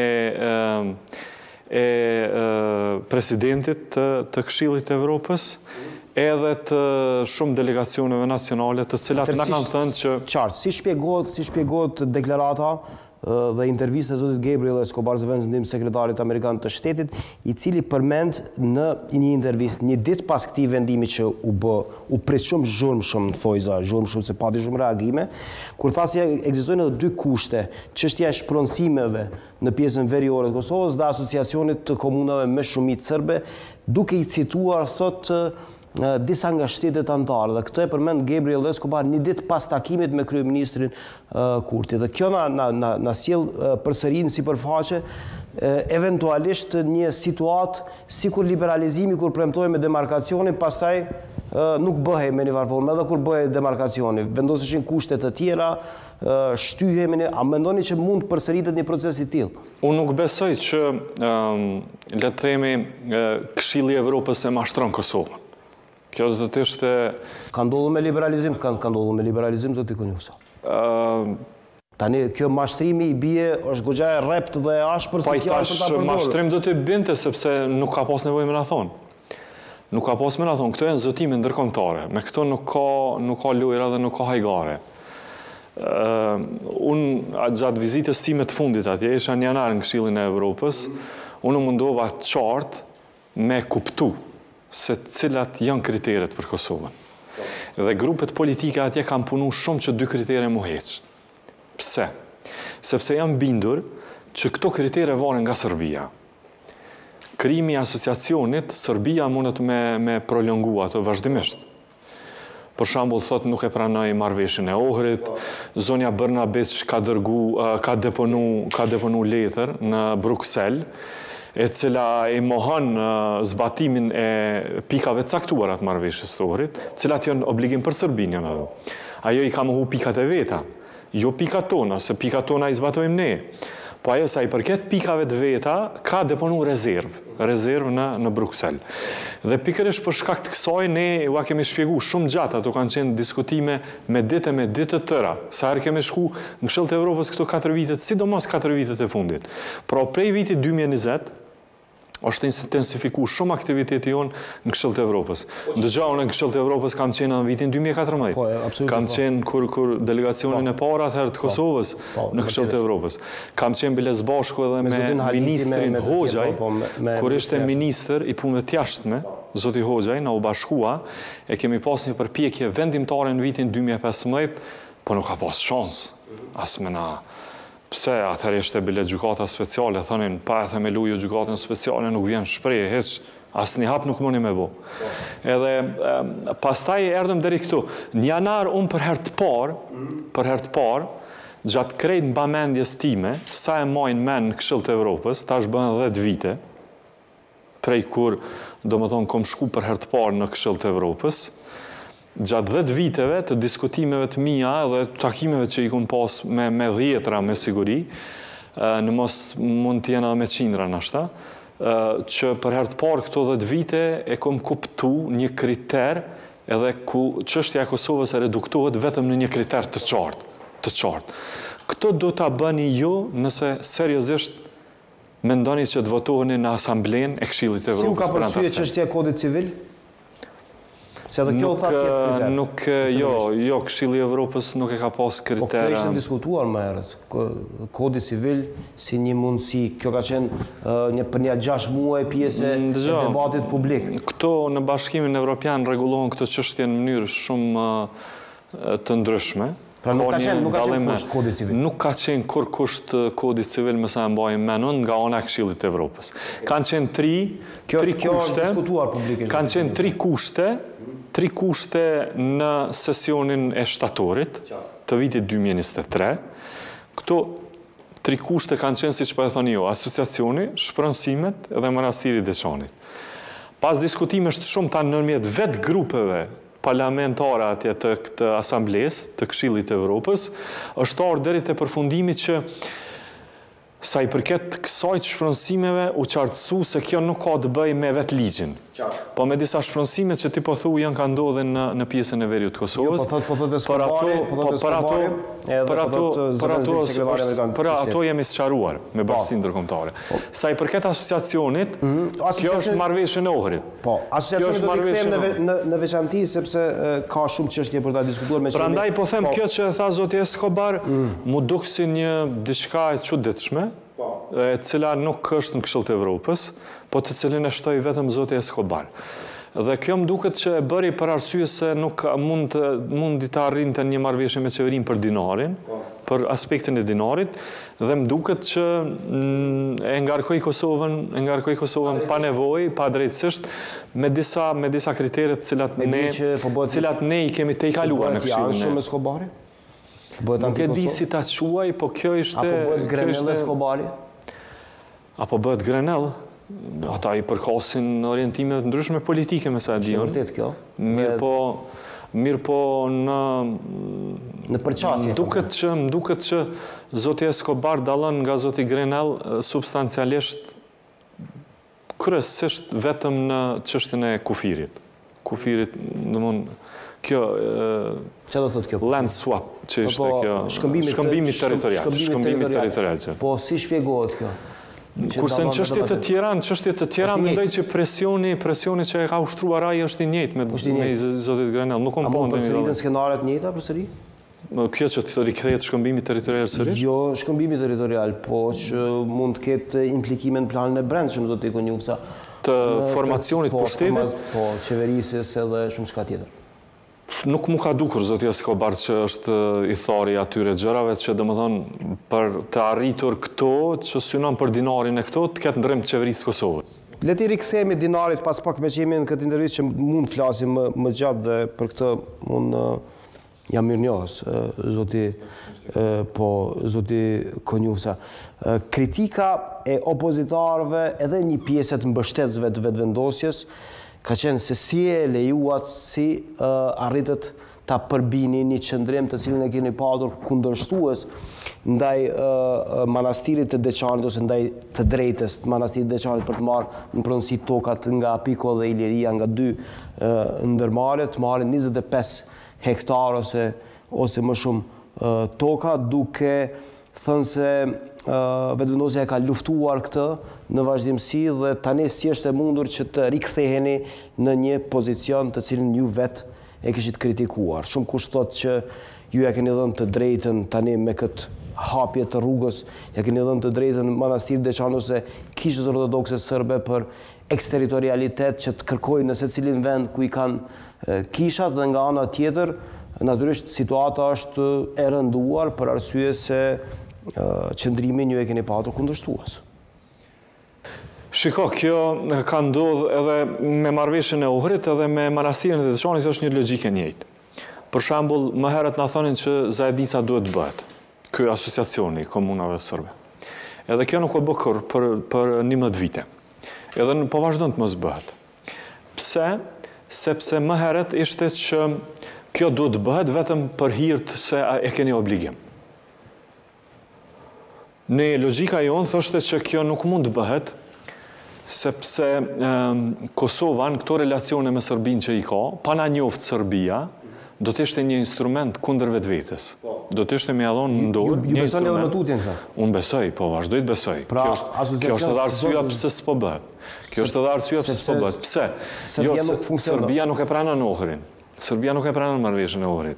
e, e presidentit të, të Këshillit të Evropës, edhe të shumë delegacioneve nacionale të cilat na kanë thënë që... Qartë, si shpjegohet, si shpjegohet deklarata dhe intervista e zotit Gabriel Escobar Zvenc, ndim sekretarit amerikan të shtetit, i cili përmend në një intervistë një ditë pas këtij vendimi që u bë, u prit shumë zhurmshëm në thojza, zhurmshëm se pati shumë reagime, kur tha se ekzistojnë edhe dy kushte, çështja e shpronësimeve në pjesën veriore të Kosovës dhe asociacionit të komunave me shumicë serbe, duke i cituar thotë disa nga shtetet anëtare, dhe këtë e përmend Gabriel Escobar një ditë pas takimit me kryeministrin Kurti. Dhe kjo na, na, na, na sjell përsëri në sipërfaqe eventualisht një situatë sikur liberalizimi kur premtohej me demarkacionin, pastaj nuk bëhej me një varformë, edhe kur bëhej demarkacioni, vendoseshin kushte të tjera, shtyhemi, a mendoni që mund përsëritet një proces i tillë? Unë nuk besoj që um, le të themi Këshilli i Evropës e mashtron Kosovën. Kjo do të ishte... Ka ndodhur me liberalizim, ka, ka ndodhur me liberalizim, zoti Kunjufsa. Uh, Tani, kjo mashtrimi i bie është goxha e rrept dhe e ashpër Pa se i fjalë tash për ta përdorur. mashtrim do të binte, sepse nuk ka pas nevojë me na thonë. Nuk ka pas me na thonë, këto janë zotime ndërkombëtare. Me këto nuk ka, nuk ka lojra dhe nuk ka hajgare. Uh, unë gjatë vizitës time të fundit atje, isha një janar në Këshillin e Evropës, unë mundova qartë me kuptu se cilat janë kriteret për Kosovën. Dhe grupet politike atje kanë punu shumë që dy kritere mu heqë. Pse? Sepse janë bindur që këto kritere varen nga Serbia. Krimi i asociacionit, Serbia mundet me, me prolongu ato vazhdimisht. Për shembull, thot nuk e pranoi marrëveshjen e Ohrit, zonja Brnabić ka dërgu, ka deponu, ka deponu letër në Bruksel, e cila i mohon zbatimin e pikave caktuara të marrëveshjes së Ohrit, cilat janë obligim për Serbinë janë ato. Ajo i ka mohu pikat e veta, jo pikat tona, se pikat tona i zbatojmë ne. Po ajo sa i përket pikave të veta, ka deponu rezervë, rezervë në, në Bruksel. Dhe pikërisht për shkak të kësaj, ne ua kemi shpjegu shumë gjatë, ato kanë qenë diskutime me ditë me ditë të tëra. Sa herë kemi shku në Këshill të Evropës këto katër vitet, sidomos katër vitet e fundit. Pra prej vitit dy mijë e njëzet, është intensifiku shumë aktiviteti jonë në Këshill të Evropës. Ndëgja unë në Këshill të Evropës kam qenë në vitin dy mijë e katërmbëdhjetë. Po, kam qenë kur, kur delegacionin po, e parë atëherë të Kosovës po, po, në Këshill të Evropës. Kam qenë bile së bashku edhe me, me ministrin Hoxhaj, po, po, kur ishte ministër i punëve të jashtme, zoti Hoxhaj, na u bashkua, e kemi pas një përpjekje vendimtare në vitin dy mijë e pesëmbëdhjetë, po nuk ka pas shans. As me na... Pse atëherë ishte bile gjykata speciale, thonin pa e themeluar gjykatën speciale nuk vjen shprehje, hiç asnjë hap nuk mundi me bë. Edhe e, pastaj erdhëm deri këtu. Në janar unë për herë të parë, për herë të parë, gjatë krejt mbamendjes time, sa e majnë men në Këshill të Evropës, tash bën dhjetë vite, prej kur, do më thonë, kom shku për herë të parë në Këshill të Evropës, gjatë dhjetë viteve të diskutimeve të mia dhe takimeve që i kun pas me, me dhjetra me siguri, në mos mund të jena me qindra nashta, që për herë të parë këto dhjetë vite e kom kuptu një kriter edhe ku çështja e Kosovës e reduktohet vetëm në një kriter të qartë, të qartë. Këto do ta bëni ju nëse seriozisht mendoni që të votoheni në Asamblenë e Këshillit të Evropës. Si u ka përcjellë çështja e kodit civil? Se edhe kjo tha tjetër kriter. Nuk, jo, jo, Këshilli i Evropës nuk e ka pas kritera. Po kjo ishte diskutuar më herët. Kodi civil si një mundësi, kjo ka qenë një për një gjashtë muaj pjesë e debatit publik. Këto në Bashkimin Evropian rregullohen këto çështje në mënyrë shumë të ndryshme. Pra nuk ka qenë, nuk ka qenë kusht kodi civil. Nuk ka qenë kur kusht kodi civil me sa e mbajmë mendon nga ana e Këshillit të Evropës. Kanë qenë tri, tri kushte. Kanë qenë tri kushte, tri kushte në sesionin e shtatorit të vitit dy mijë e njëzet e tre. Këto tri kushte kanë qenë, siç po e thoni ju, asociacioni, shpronësimet dhe manastiri i Deçanit. Pas diskutimesh të shumta ndërmjet vetë grupeve parlamentare atje të këtë asamblesë të Këshillit të Evropës, është ardhur deri te përfundimi që sa i përket kësaj të shpronësimeve u qartësu se kjo nuk ka të bëjë me vetë ligjin. Po me disa shpronësime që ti po thu janë ka ndodhen në, në pjesën e veriut të Kosovës. Jo, po thot, po thot e Skobari, po thot e Skobari, edhe po thot zëvendësit sekretari amerikan. Për ato jemi sqaruar me bashkinë ndërkombëtare. Sa i përket asociacionit, kjo është marrëveshje e Ohrit. Po, asociacioni do t'i kthejmë në në veçantë sepse ka shumë çështje për ta diskutuar me qenë. Prandaj po them kjo që e tha zoti Escobar, mu duk si një diçka e çuditshme, e cila nuk është në Këshill të Evropës, po të cilin e shtoi vetëm zoti Escobar. Dhe kjo më duket që e bëri për arsye se nuk mund mundi të arrinte një marrëveshje me qeverinë për dinarin, për aspektin e dinarit, dhe më duket që e ngarkoi Kosovën, e ngarkoi Kosovën pa nevojë, pa drejtësisht, me disa me disa kritere të cilat ne cilat ne i kemi tejkaluar në Këshillin. Bëhet shumë me Skobari? Nuk e di si ta quaj, po kjo ishte... Apo bëhet Grenell e Skobari? Apo bëhet Grenell? Ata i përkasin orientime të ndryshme politike, me sa e diun. Vërtet kjo? Mirë po, mirë po në... Në përqasje? Më duket që, më duket që zoti Escobar dallon nga zoti Grenell substancialisht kryesisht vetëm në çështjen e kufirit. Kufirit, domthon kjo çfarë do thotë kjo? Land swap, që ishte kjo shkëmbimi territorial, shkëmbimi territorial. Po si shpjegohet kjo? Kurse në çështje të tjera, në çështje të tjera mendoj që presioni, presioni që e ka ushtruar ai është i njëjtë me me zotit Grenell, nuk kam punë. A mund të rritën skenaret njëjta përsëri? Kjo që të rikthehet shkëmbimi territorial sërish? Jo, shkëmbimi territorial, po që mund të ketë implikime në planin e brendshëm zoti Konjufsa. Të formacionit pushtetit? Po, qeverisjes edhe shumë çka tjetër. Nuk mu ka dukur zoti Escobar që është i thari atyre gjërave që domethënë për të arritur këto që synon për dinarin e këto të ketë ndrym të qeverisë Kosovës. Le të rikthehemi dinarit pas pak me qemin në këtë intervistë që mund flasim më, më gjatë dhe për këtë mund jam mirënjohës zoti po zoti Konjufsa. Kritika e opozitarëve edhe një pjesë të mbështetësve të vetëvendosjes ka qenë se si e lejuat, si uh, arritët ta përbini një qëndrim të cilin e keni patur kundërshtues ndaj uh, manastirit të Deçanit ose ndaj të drejtës të manastirit të Deçanit për të marrë në pronësi tokat nga Piko dhe Iliria, nga dy uh, ndërmarrje, të marrin njëzet e pesë hektar ose, ose më shumë uh, toka, duke thënë se uh, vetëvendosja e ka luftuar këtë në vazhdimsi dhe tani si është e mundur që të riktheheni në një pozicion të cilin ju vetë e kishit kritikuar. Shumë kush thotë që ju ja keni dhënë të drejtën tani me këtë hapje të rrugës, ja keni dhënë të drejtën manastirit Deçanit ose kishës ortodokse serbe për eksterritorialitet që të kërkojnë në secilin vend ku i kanë kishat, dhe nga ana tjetër natyrisht situata është e rënduar për arsye se qëndrimin ju e keni patur kundërshtues. Shiko, kjo ka ndodhur edhe me marrëveshjen e Ohrit edhe me manastirin e Deçanit është një logjikë e njëjtë. Për shembull, më herët na thonin që Zajednica duhet të bëhet, ky asociacioni i komunave serbe. Edhe kjo nuk u bë kur për për njëmbëdhjetë vite. edhe po vazhdon të mos bëhet. Pse? Sepse më herët ishte që kjo duhet të bëhet vetëm për hirt se e keni obligim. Në logjika jonë thoshte që kjo nuk mund të bëhet, sepse Kosova në këto relacione me Serbinë që i ka, pa na njoftë Serbia, do të ishte një instrument kundër vetvetes. Do të ishte me adhon në dorë një instrument. Ju besoni edhe me tutjen kësa? Unë besoj, po vazhdoj të besoj. Kjo është edhe arsyeja pse s'po bëhet. Kjo është edhe arsyeja pse s'po bëhet. Pse? Jo, Serbia nuk e pranon Ohrin. Serbia nuk e pranon marrëveshjen e Ohrit.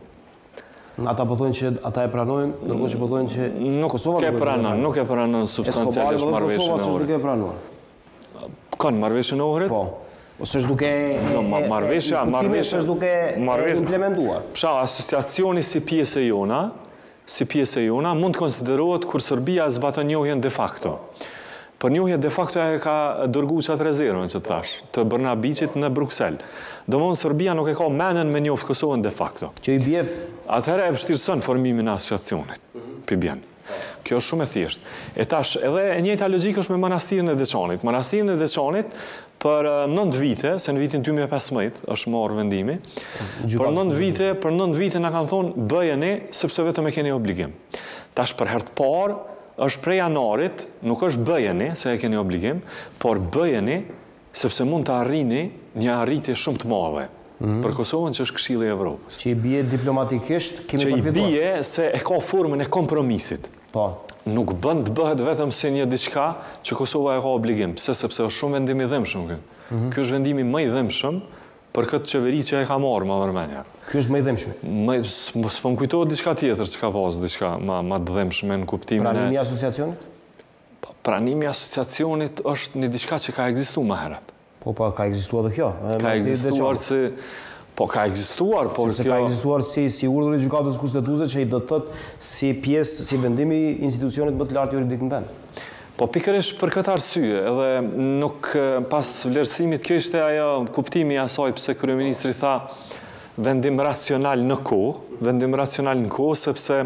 Ata po thonë që ata e pranojnë, ndërkohë që po thonë që Kosova nuk e pranon, nuk e pranon substancialisht marrëveshjen e Ohrit. Kosova s'është duke e pranuar. Kanë marrëveshjen e Ohrit? Po. Ose është duke marrëveshja, marrëveshja është duke implementuar. Psha, asociacioni si pjesë e jona, si pjesë e jona, mund të konsiderohet kur Serbia zbaton njohjen de facto. Për njohje de facto e ka dërgu qatë rezervën që të thash, të Brnabicit në Bruxelles. Domthonë Serbia nuk e ka menen me njoftë Kosovën de facto. Që i bje... Atëherë e vështirëson formimin e asociacionit. Pi bjen. Kjo është shumë e thjeshtë. E tash, edhe e njëjta logjikë është me manastirin e Deçanit. Manastirin e Deçanit për nëntë vite, se në vitin dy mijë e pesëmbëdhjetë është marrë vendimi, për nëntë vite, për nëntë vite na kanë thonë bëjeni sepse vetëm e keni obligim. Tash për herë të parë është prej janarit, nuk është bëjeni se e keni obligim, por bëjeni sepse mund të arrini një arritje shumë të madhe. Për Kosovën që është Këshilli i Evropës. Që i bie diplomatikisht kemi përfituar. Që i bie se e ka formën e kompromisit. Po. Nuk bën të bëhet vetëm si një diçka që Kosova e ka obligim. Pse? Sepse është shumë vendim i dhëmshëm ky. Ky është vendimi më i dhëmshëm për këtë qeveri që e ka marrë më vërmenja. Ky është më i dhëmshëm. Mos po më kujtohet diçka tjetër që ka pas diçka më më të dhëmshme në kuptimin e pranimi i asociacionit? Pranimi i asociacionit është një diçka që ka ekzistuar më herët. Po, pa, ka ekzistuar dhe kjo. Ka ekzistuar si... Po, ka ekzistuar, por kjo... Sepse ka ekzistuar si, si urdhër i gjykatës kushtetuese që i do të thotë si pjesë, si vendimi i institucionit më të lartë juridik në vend. Po, pikërisht për këtë arsye, edhe nuk pas vlerësimit, kjo ishte ajo kuptimi i asaj pse kryeministri tha vendim racional në kohë, vendim racional në kohë, sepse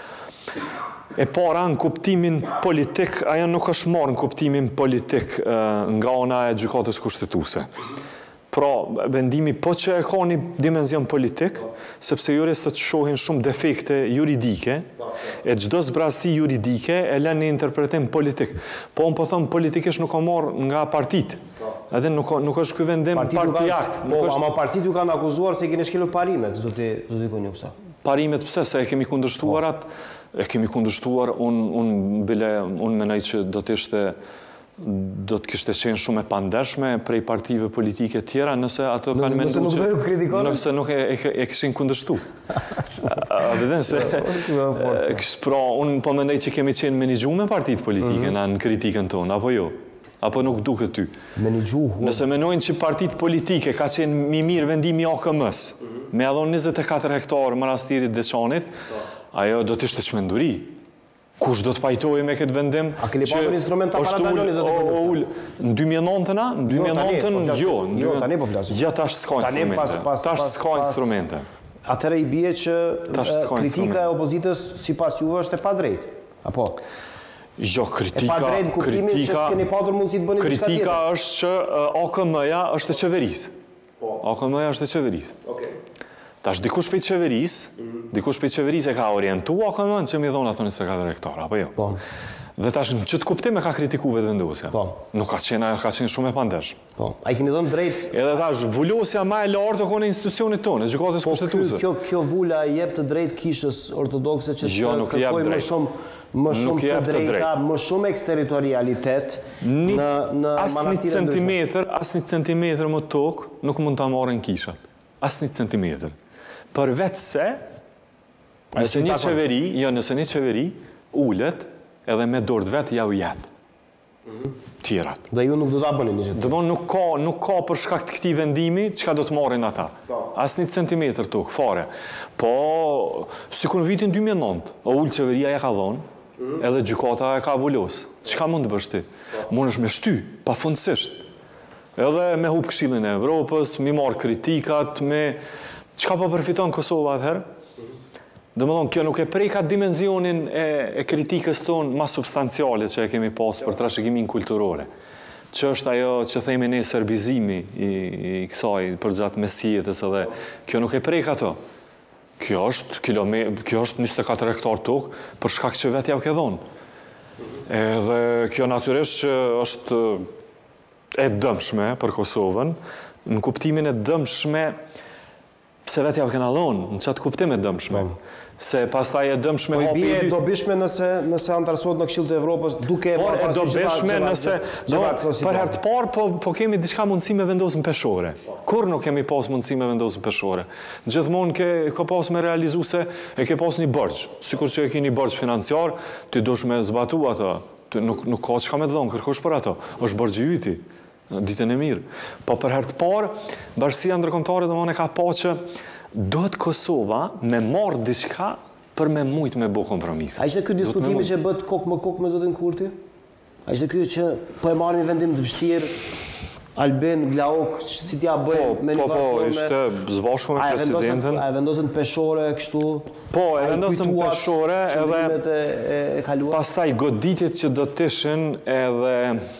e para në kuptimin politik, ajo nuk është marrë në kuptimin politik nga ana e gjykatës kushtetuese. Pra, vendimi po që e ka një dimenzion politik, sepse juristët shohin shumë defekte juridike, e çdo zbrasti juridike e lën një interpretim politik. Po unë po them politikisht nuk ka marrë nga partitë. Edhe nuk nuk është ky vendim partijak. Po, ama partitë ju kanë akuzuar se keni shkelur parimet, zoti zoti Konjufsa. Parimet pse? Se e kemi kundërshtuar atë e kemi kundërshtuar, unë bile, unë menaj që do të ishte, do të kishte qenë shumë e pandershme prej partive politike tjera, nëse ato kanë mendu që... Nëse nuk e kishin kundërshtu. A vedhen se... Pra, unë po menaj që kemi qenë menigju me partitë politike në kritikën tonë, apo jo? Apo nuk duket ty? Nëse menojnë që partitë politike ka qenë mi mirë vendimi A K M-s, me adhon njëzet e katër hektarë manastirit Deçanit, ajo do të ishte çmenduri. Kush do të pajtojë me këtë vendim? A keni pasur instrument ta paradaloni zotë Konjufsa? Në dy mijë e nëntën, në dy mijë e nëntën, jo. Jo, tani po flasim. Ja, tash s'ka instrumente. Tash s'ka instrumente. Atëherë i bie që kritika e opozitës sipas juve është e padrejtë. Apo? Jo, kritika... E padrejtë në kuptimin që s'keni patur mundësi të bëni diçka tjetër. Kritika është që A K M-ja është e qeverisë. A K M-ja është e qeverisë. Okej. Tash dikush prej qeverisë, dikush prej qeverisë e ka orientuar A K M-n që mi dhonë ato njëzet e katër hektarë, apo jo? Po. Dhe tash në ç't kuptim e ka kritikuar vetëvendosja. Po. Nuk ka qenë, ka qenë shumë e pandershme. Po. Ai keni dhënë drejt. Edhe tash vulosja më e lartë e institucionit tonë, gjykatës kushtetuese. Po kjo kjo vula i jep të drejt kishës ortodokse që të kërkojë më shumë më shumë të drejta, më shumë eksterritorialitet në në asnjë centimetër, asnjë centimetër më tokë nuk mund ta marrin kishat. Asnjë centimetër. Për vetë se, nëse një qeveri, jo, nëse një qeveri, ullet edhe me dorët vetë ja u jetë. Tjerat. Dhe ju nuk do ta bëni një gjë. Domthon nuk ka, nuk ka për shkak të këtij vendimi çka do të marrin ata. Asnjë centimetër tokë, fare. Po, sikur në vitin dy mijë e nëntë, o ul qeveria ja ka dhënë, edhe gjykata e ka vulos. Çka mund të bësh ti? Mundesh me shty, pafundësisht. Edhe me hub Këshillin e Evropës, mi marr kritikat, me çka po përfiton Kosova atëherë? Domethënë kjo nuk e prek atë dimenzionin e, e kritikës tonë më substanciale që e kemi pas për trashëgimin kulturore. që është ajo që themi ne serbizimi i, i kësaj për gjatë mesjetës edhe kjo nuk e prek ato. Kjo është kilometr, kjo është njëzet e katër hektar tokë për shkak që vetë ja u ke dhonë. Edhe kjo natyrisht që është e dëmshme për Kosovën, në kuptimin e dëmshme pse vetë ja u kena dhonë, në qatë kuptim e dëmshme. Se pastaj e dëmshme po hapi i i bie dytë. dobishme nëse nëse antarësohet në Këshillin e Evropës duke Por e parasysh dobishme nëse do për herë të parë po po kemi diçka mundësi me vendosën peshore. Kur nuk kemi pas mundësi me vendosën peshore. Gjithmonë ke ka pas me realizu se e ke pas një borxh. Sikur që e ke një borxh financiar, ti dush me zbatu ato. Ti nuk nuk ka çka me dhon, kërkosh për ato. Është borxhi yti. Ditën e mirë. Po për herë të parë, Bashkia Ndërkombëtare domosdoshmë ka pa që dohet Kosova me marrë diçka për me mujtë me bo kompromis. A ishte ky diskutimi që bët kokë më kokë me zotin Kurti? A ishte ky që po e marrë një vendim të vështirë, Albin, Glauk, si t'ja bëjmë me një Po, po, ishte zbashku me presidentin. A e vendosën peshore kështu? Po, e vendosën peshore edhe pastaj goditjet që do të ishin edhe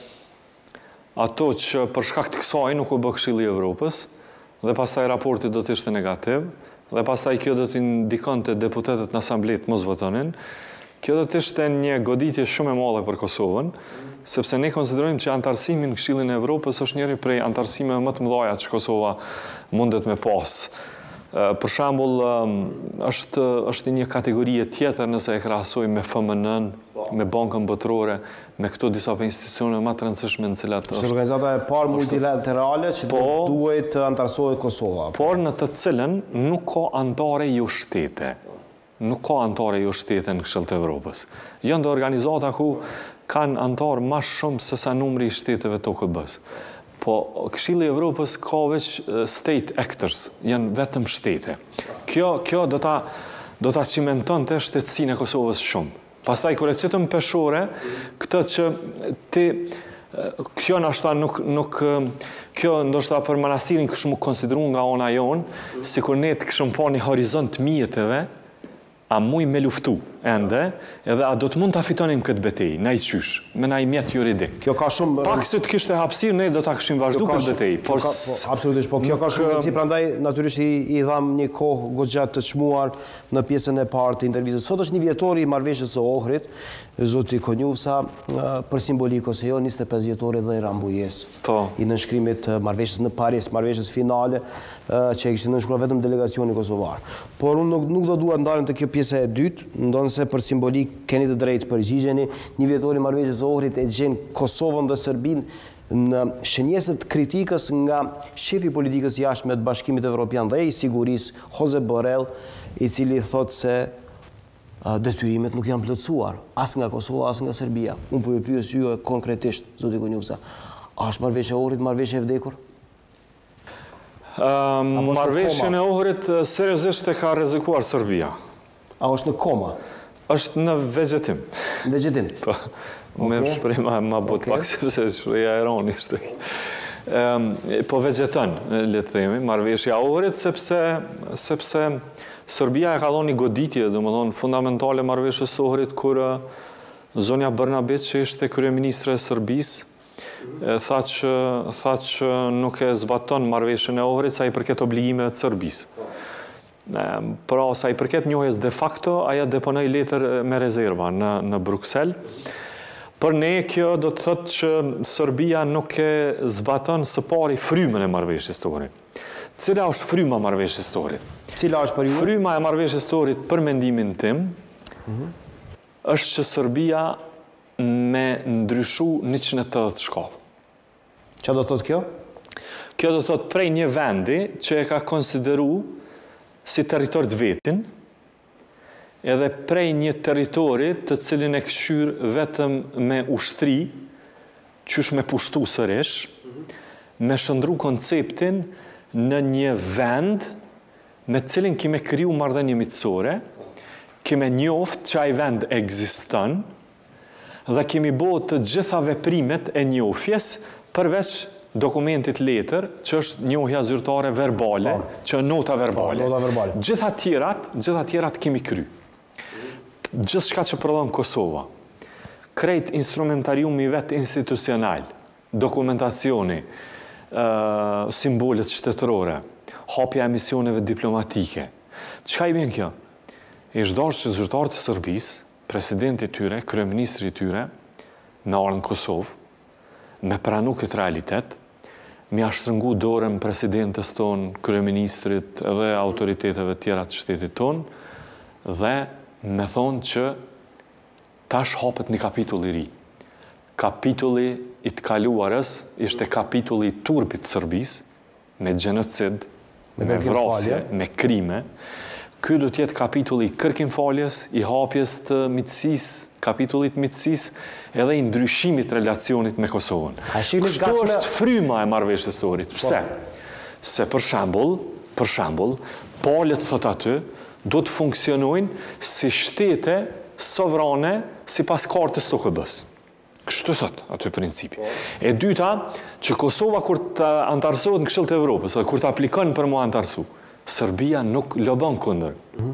ato që për shkak të kësaj nuk u bë Këshilli i Evropës, dhe pastaj raporti do të ishte negativ, dhe pastaj kjo do të indikonte deputetët në asamblet mos votonin. Kjo do të ishte një goditje shumë e madhe për Kosovën, sepse ne konsiderojmë që antarësimi në Këshillin e Evropës është njëri prej antarësimeve më të mëdha që Kosova mundet me pas. Për shembull, është është një kategori tjetër nëse e krahasojmë me F M N-n, me Bankën Botërore, me këto disa institucione më të rëndësishme në cilat është organizata e parë multilaterale që duhet të antarësohet Kosova. Por në të cilën nuk ka antare jo shtete. Nuk ka antare jo shtete në Këshill të Evropës. Janë dhe organizata ku kanë antarë më shumë se sa numri i shteteve të O K B-s. Po Këshilli i Evropës ka veç state actors, janë vetëm shtete. Kjo kjo do ta do ta cimentonte shtetësinë e Kosovës shumë. Pastaj kur e citëm peshore, këtë që ti kjo ndoshta nuk nuk kjo ndoshta për manastirin kështu konsideruar nga ona jon, sikur ne të kishim pa një horizont mjeteve, a muj me luftu ende, edhe a do të mund të fitonim këtë betejë, na i qysh, me na i mjet juridik. Kjo ka shumë pak se të kishte hapësirë, ne do ta kishim vazhdu këtë betejë. Por absolutisht, po kjo ka shumë rëndësi, prandaj natyrisht i, i dham një kohë goxha të çmuar në pjesën e parë të intervistës. Sot është një vjetori i marrëveshjes së Ohrit, zoti Konjufsa, për simbolikë ose jo njëzet e pesë vjetori dhe i rambujes. Po. I nënshkrimit të marrëveshjes në Paris, marrëveshjes finale që e kishte nënshkruar vetëm delegacioni kosovar. Por unë nuk, nuk do dua ndalem te kjo pjesa e dytë, ndonse për simbolik keni të drejtë përgjigjeni. Një vjetori i marrëveshjes së Ohrit e gjen Kosovën dhe Serbinë në shënjesë të kritikës nga shefi politikës jashtme të Bashkimit Evropian dhe i sigurisë Josep Borrell, i cili thotë se detyrimet nuk janë plotësuar, as nga Kosova, as nga Serbia. Unë po ju pyes ju konkretisht, zoti Konjufsa, a është marrëveshja e Ohrit marrëveshje e vdekur? Marrëveshjen e Ohrit seriozisht e ka rrezikuar Serbia. A është në koma? Është në vegjetim. Në vegjetim? Po, me shpreh ma bot pak, sepse shpreja ironisht. Po vegjeton, le të themi, marrëveshja e Ohrit, sepse sepse Serbia e ka dhënë një goditje, domethënë fundamentale marrëveshjes së Ohrit, kur zonja Brnabić, që ishte kryeministre e Serbisë, tha që tha që nuk e zbaton marrëveshjen e Ohrit sa i përket obligimeve të Serbisë. Pra, sa i përket njohjes de facto, ajo deponoi letër me rezerva në në Bruksel. Për ne kjo do të thotë që Serbia nuk e zbaton së pari frymën e marrëveshjes së Ohrit. Cila është fryma e marrëveshjes së Ohrit? Cila është për ju? Fryma e marrëveshjes së Ohrit, për mendimin tim, është që Serbia me ndryshu njëqind e tetëdhjetë shkallë. Çfarë do thotë kjo? Kjo do thotë prej një vendi që e ka konsideru si territor të vetin, edhe prej një territori të cilin e këshyr vetëm me ushtri, qysh me pushtu sërish, me shëndru konceptin në një vend me cilin kime kriju marrëdhënie miqësore, kime njoft që ai vend ekziston, dhe kemi bërë të gjitha veprimet e njohjes përveç dokumentit letër, që është njohja zyrtare verbale, që nota verbale. Gjitha tjerat, gjitha tjerat kemi kry. Gjithçka që përdon Kosova, krejt instrumentariumi vetë institucional, dokumentacioni, simbolet shtetërore, hapja e misioneve diplomatike. Çka i bën kjo? Është dashur që zyrtarët e Serbisë, presidenti i tyre, kryeministri i tyre, me ardhur në Kosovë, me pranu këtë realitet, me ashtrëngu dorën presidentës tonë, kryeministrit edhe autoriteteve tjera të shtetit tonë, dhe me thonë që tash hapet një kapitull i ri. Kapitulli i të kaluarës ishte kapitulli i turpit të Serbisë, me genocid, me vrasje, me krime. Ky do të jetë kapitulli i kërkinfaljes, i hapjes të miqësisë, kapitullit miqësisë, edhe i ndryshimit relacionit me Kosovën. Kështu është fryma e marrëveshjes së Ohrit. Pse? Se për shembull, për shembull, palët thot aty, do të funksionojnë si shtete sovrane sipas kartës të K B-s. Kështu thot aty principi. E dyta, që Kosova kur të antarësohet në Këshillit të Evropës, kur të aplikon për mu antarësu, Serbia nuk lobon kundër.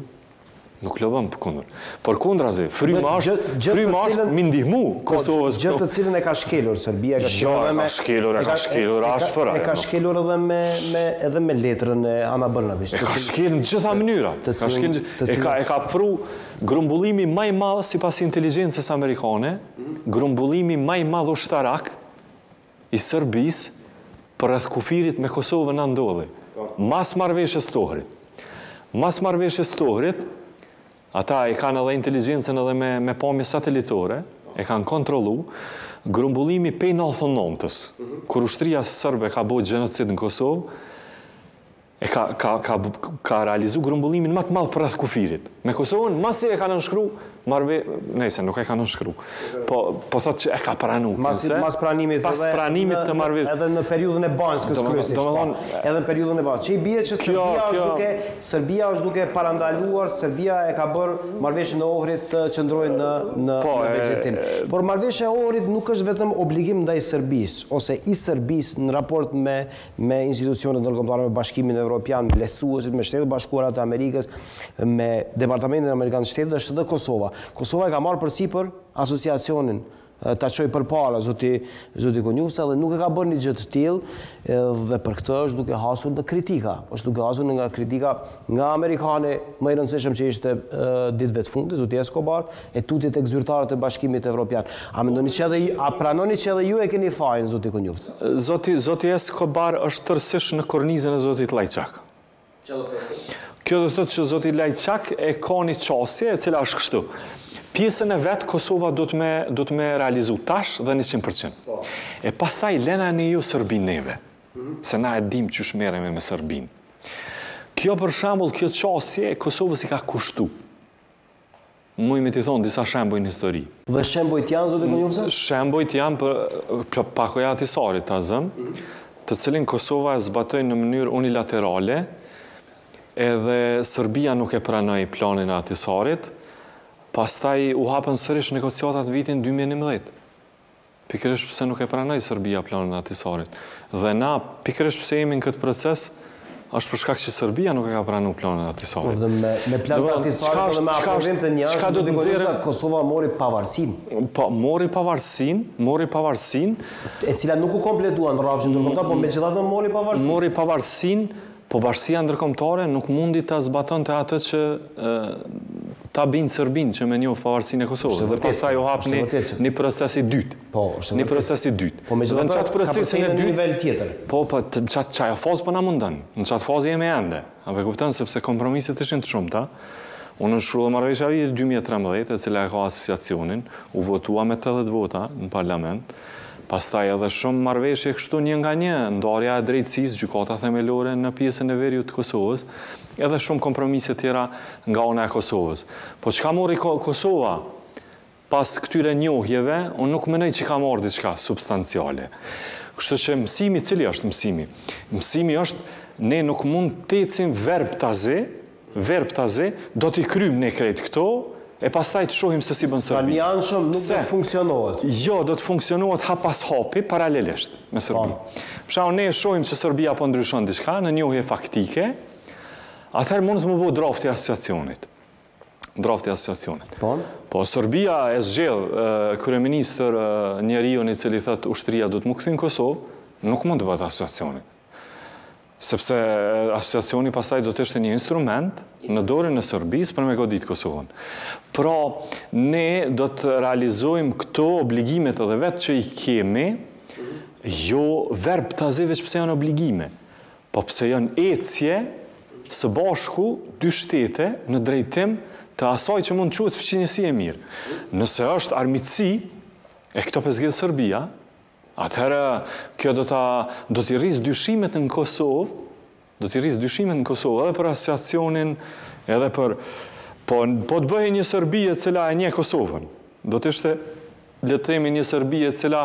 Nuk lobon kundër. Por kundrazi, fryma është mi ndihmu Kosovës. Gjë të cilën e ka shkelur Serbia, jo, e ka shkelur, e ka shkelur ashpër. E ka shkelur edhe me edhe me letrën e Ana Brnabić. E ka shkelur në të gjitha mënyrat. E ka e ka pru grumbullimi më i madh sipas inteligjencës amerikane, grumbullimi më i madh ushtarak i Serbisë për rreth kufirit me Kosovën na ndodhi. Mas marrëveshjes të Ohrit. Mas marrëveshjes të Ohrit, ata e kanë edhe inteligjencën edhe me, me pamje satelitore, e kanë kontrollu, grumbullimi pej nëntëdhjetë e nëntës, kur ushtria sërbe ka bërë genocid në Kosovë, e ka, ka, ka, ka realizu grumbullimin më të madh për rreth kufirit. Me Kosovën, masi e ka nënshkru, marve, nejse, nuk e ka nënshkru, po, po thot që e ka pranu. Mas, mas pranimit, pas pranimit të marve. Edhe në periudhën e Banskës kryesisht. Edhe në periudhën e Banskës. Që i bie që Serbia, kjo, është duke, Serbia është duke parandaluar, Serbia e ka bërë marrëveshjen e Ohrit të qëndrojnë në, në, po, në vegjetim. Por marrëveshja e Ohrit nuk është vetëm obligim ndaj Serbisë, ose i Serbisë në raport me, me institucionet ndërkombëtare, me Bashkimin Evropian, me lehtësuesit, me Shtetet Bashkuara të Amerikës, me Departamentin Amerikan të Shtetit, është edhe Kosova. Kosova e ka marrë përsipër asociacionin, ta çoj përpara zoti zoti Konjufsa, dhe nuk e ka bërë një gjë të tillë, dhe për këtë është duke hasur në kritika. Është duke hasur nga kritika nga amerikanë, më i rëndësishëm që ishte ditëve të fundit, zoti Escobar, e tutje tek zyrtarët e Bashkimit Evropian. A mendoni që edhe a pranoni që edhe ju e keni fajin, zoti Konjufsa? Zoti zoti Escobar është tërësisht në kornizën e zotit Lajçak. Kjo do të thotë që zoti Lajçak e ka një qasje e cila është kështu. Pjesën e vetë Kosova do të me, do të me realizu tash dhe njëqind përqind. E pastaj lena në ju Serbin neve, se na e dim që shmereme me Serbin. Kjo për shembull, kjo qasje e Kosovës i ka kushtu. Muj me t'i thonë disa shemboj në histori. Dhe shembojt janë, zote Konjufsa? Shembojt janë për pakoja Atisarit, ta zëm, të cilin Kosova e zbatoj në mënyrë unilaterale, edhe Serbia nuk e pranoi planin e Atisarit, pastaj u hapën sërish negociatat vitin dy mijë e njëmbëdhjetë. Pikërisht pse nuk e pranoi Serbia planin e Atisarit. Dhe na, pikërisht pse jemi në këtë proces, është për shkak që Serbia nuk e ka pranuar planin e Atisarit. Dhe me, me planin e Atisarit dhe me aprovim të njëjtë, do të thotë Kosova mori pavarësinë. Po, mori pavarësinë, mori pavarësinë, e cila nuk u kompletuan rrafshin ndërkombëtar, por megjithatë mori pavarësinë. Mori pavarësinë, po bashkësia ndërkombëtare nuk mundi ta zbatonte atë që e, ta bindë Serbin që me njohë pavarësinë e Kosovës. Dhe pastaj u hap një, një proces i dytë. Po, është një proces i dytë. Po megjithatë ka përcjellë në nivel tjetër. Po, po në çat çaja fazë po na mundon. Në çat fazë jemi ende. A e kupton sepse kompromiset ishin të shumta. Unë nshkruaj marrëveshja vitit dy mijë e trembëdhjetë, e cila e ka asociacionin, u votua me tetëdhjetë vota në parlament. Pastaj edhe shumë marrëveshje kështu një nga një, ndarja e drejtësisë, gjykata themelore në pjesën e veriut të Kosovës, edhe shumë kompromise tjera nga ana e Kosovës. Po çka mori Kosova pas këtyre njohjeve, unë nuk mendoj që ka marrë diçka substanciale. Kështu që mësimi, cili është mësimi? Mësimi është ne nuk mund të ecim verb taze, verb taze, do t'i kryjmë ne krejt këto, e pastaj të shohim se si bën Serbia. Pra një anë shumë nuk do të funksionohet. Jo, do të funksionohet hap pas hapi paralelisht me Serbinë. Për shembull, ne shohim se Serbia po ndryshon diçka në njohje faktike, atëherë mund të më bëjë drafti i asociacionit. drafti asociacionit. Po? Po, Serbia e zgjedh kryeministër njeriun i cili thotë ushtria do të më kthejë në Kosovë, nuk mund të bëhet asociacioni. Sepse asociacioni pastaj do të ishte një instrument në dorën e Serbisë për me godit Kosovën. Pra, ne do të realizojmë këto obligimet edhe vetë që i kemi, jo verb të azi veç pse janë obligime, po pse janë ecje së bashku dy shtete në drejtim të asaj që mund të quhet fëqinjësi e mirë. Nëse është armiqësi, e këto pëzgjedh Serbia, atëherë kjo do të do t'i rrisë dyshimet në Kosovë, do t'i rrisë dyshimet në Kosovë, edhe për asociacionin, edhe për... Po, po të bëhe një Serbi e cila e nje Kosovën. Do të ishte, le të themi, një Serbi e cila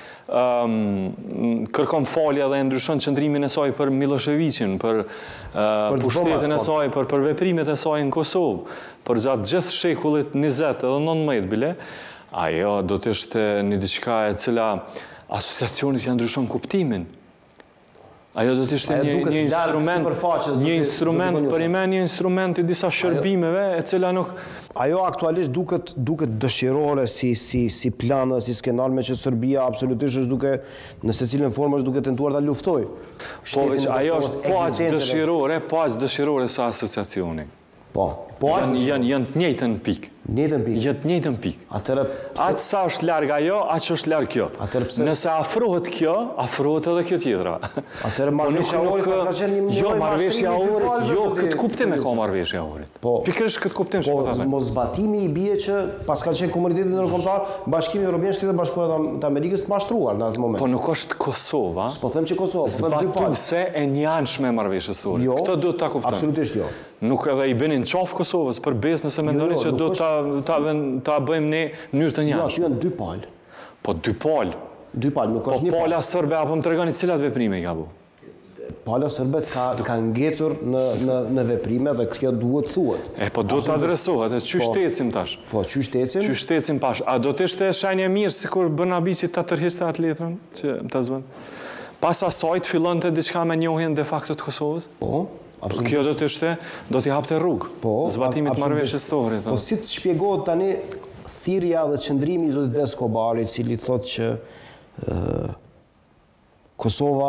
um, kërkon falje dhe ndryshon qëndrimin e saj për Miloševićin, për, uh, për pushtetin e saj, për, për veprimet e saj në Kosovë, për gjatë gjithë shekullit njëzet edhe nëntëmbëdhjetë bile, ajo do të ishte një diçka e cila asociacionit janë ndryshon kuptimin. Ajo do të ishte një, një instrument, një instrument, për ime një instrument i disa shërbimeve, e cila nuk... Ajo aktualisht duket, duket dëshirore si, si, si planë, si skenar, me që Serbia absolutisht është duke, në secilën formë është duke tentuar ta luftoj. Po, veç, ajo është po aq dëshirore, po aq dëshirore sa asociacioni. Po, po janë, janë, janë të njëjtën pikë. Njëjtën pikë. Janë të njëjtën pikë. Atëherë atë sa është larg ajo, aq është larg kjo. Pse... Nëse afrohet kjo, afrohet edhe kjo tjetra. Atëherë marrëveshja e Ohrit ka qenë një jo marrëveshja e Ohrit, jo këtë kuptim e ka marrëveshja e Ohrit. Po. Pikërisht këtë kuptim që po ta them. Mos zbatimi i bie që pas ka qenë komuniteti ndërkombëtar, Bashkimi Evropian, Shtetet Bashkuara të Amerikës të mashtruar në atë moment. Po nuk është Kosova. Po them që Kosova, po them dy palë. Zbatuese e njanshme e marrëveshjes së Ohrit. Jo, këtë duhet ta kuptojmë. Absolutisht jo. Nuk edhe i bënin qaf Kosovës për besë nëse mendoni që do ta ta ta bëjmë ne në mënyrë të njanshme. Jo, aty janë dy palë. Po dy palë. Dy palë, nuk është një palë. Po pala serbe apo më tregoni cilat veprime i ka bu? Pala serbe ka ka ngecur në në në veprime dhe kjo duhet thuhet. E po duhet të adresohet, e çu shtetsim tash. Po çu shtetsim? Çu shtetsim pash. A do të ishte shenjë mirë sikur bën Abiçi ta tërhiqte atë letrën që ta zbën? Pas asaj të fillonte diçka me njohjen de facto të Kosovës? Po. Absolut. Kjo do të ishte, do t'i hapte rrugë. Po, zbatimit marrëveshjes së Ohrit. Po si të shpjegohet tani thirrja dhe qëndrimi i zotit Escobarit, i cili thotë që uh, Kosova,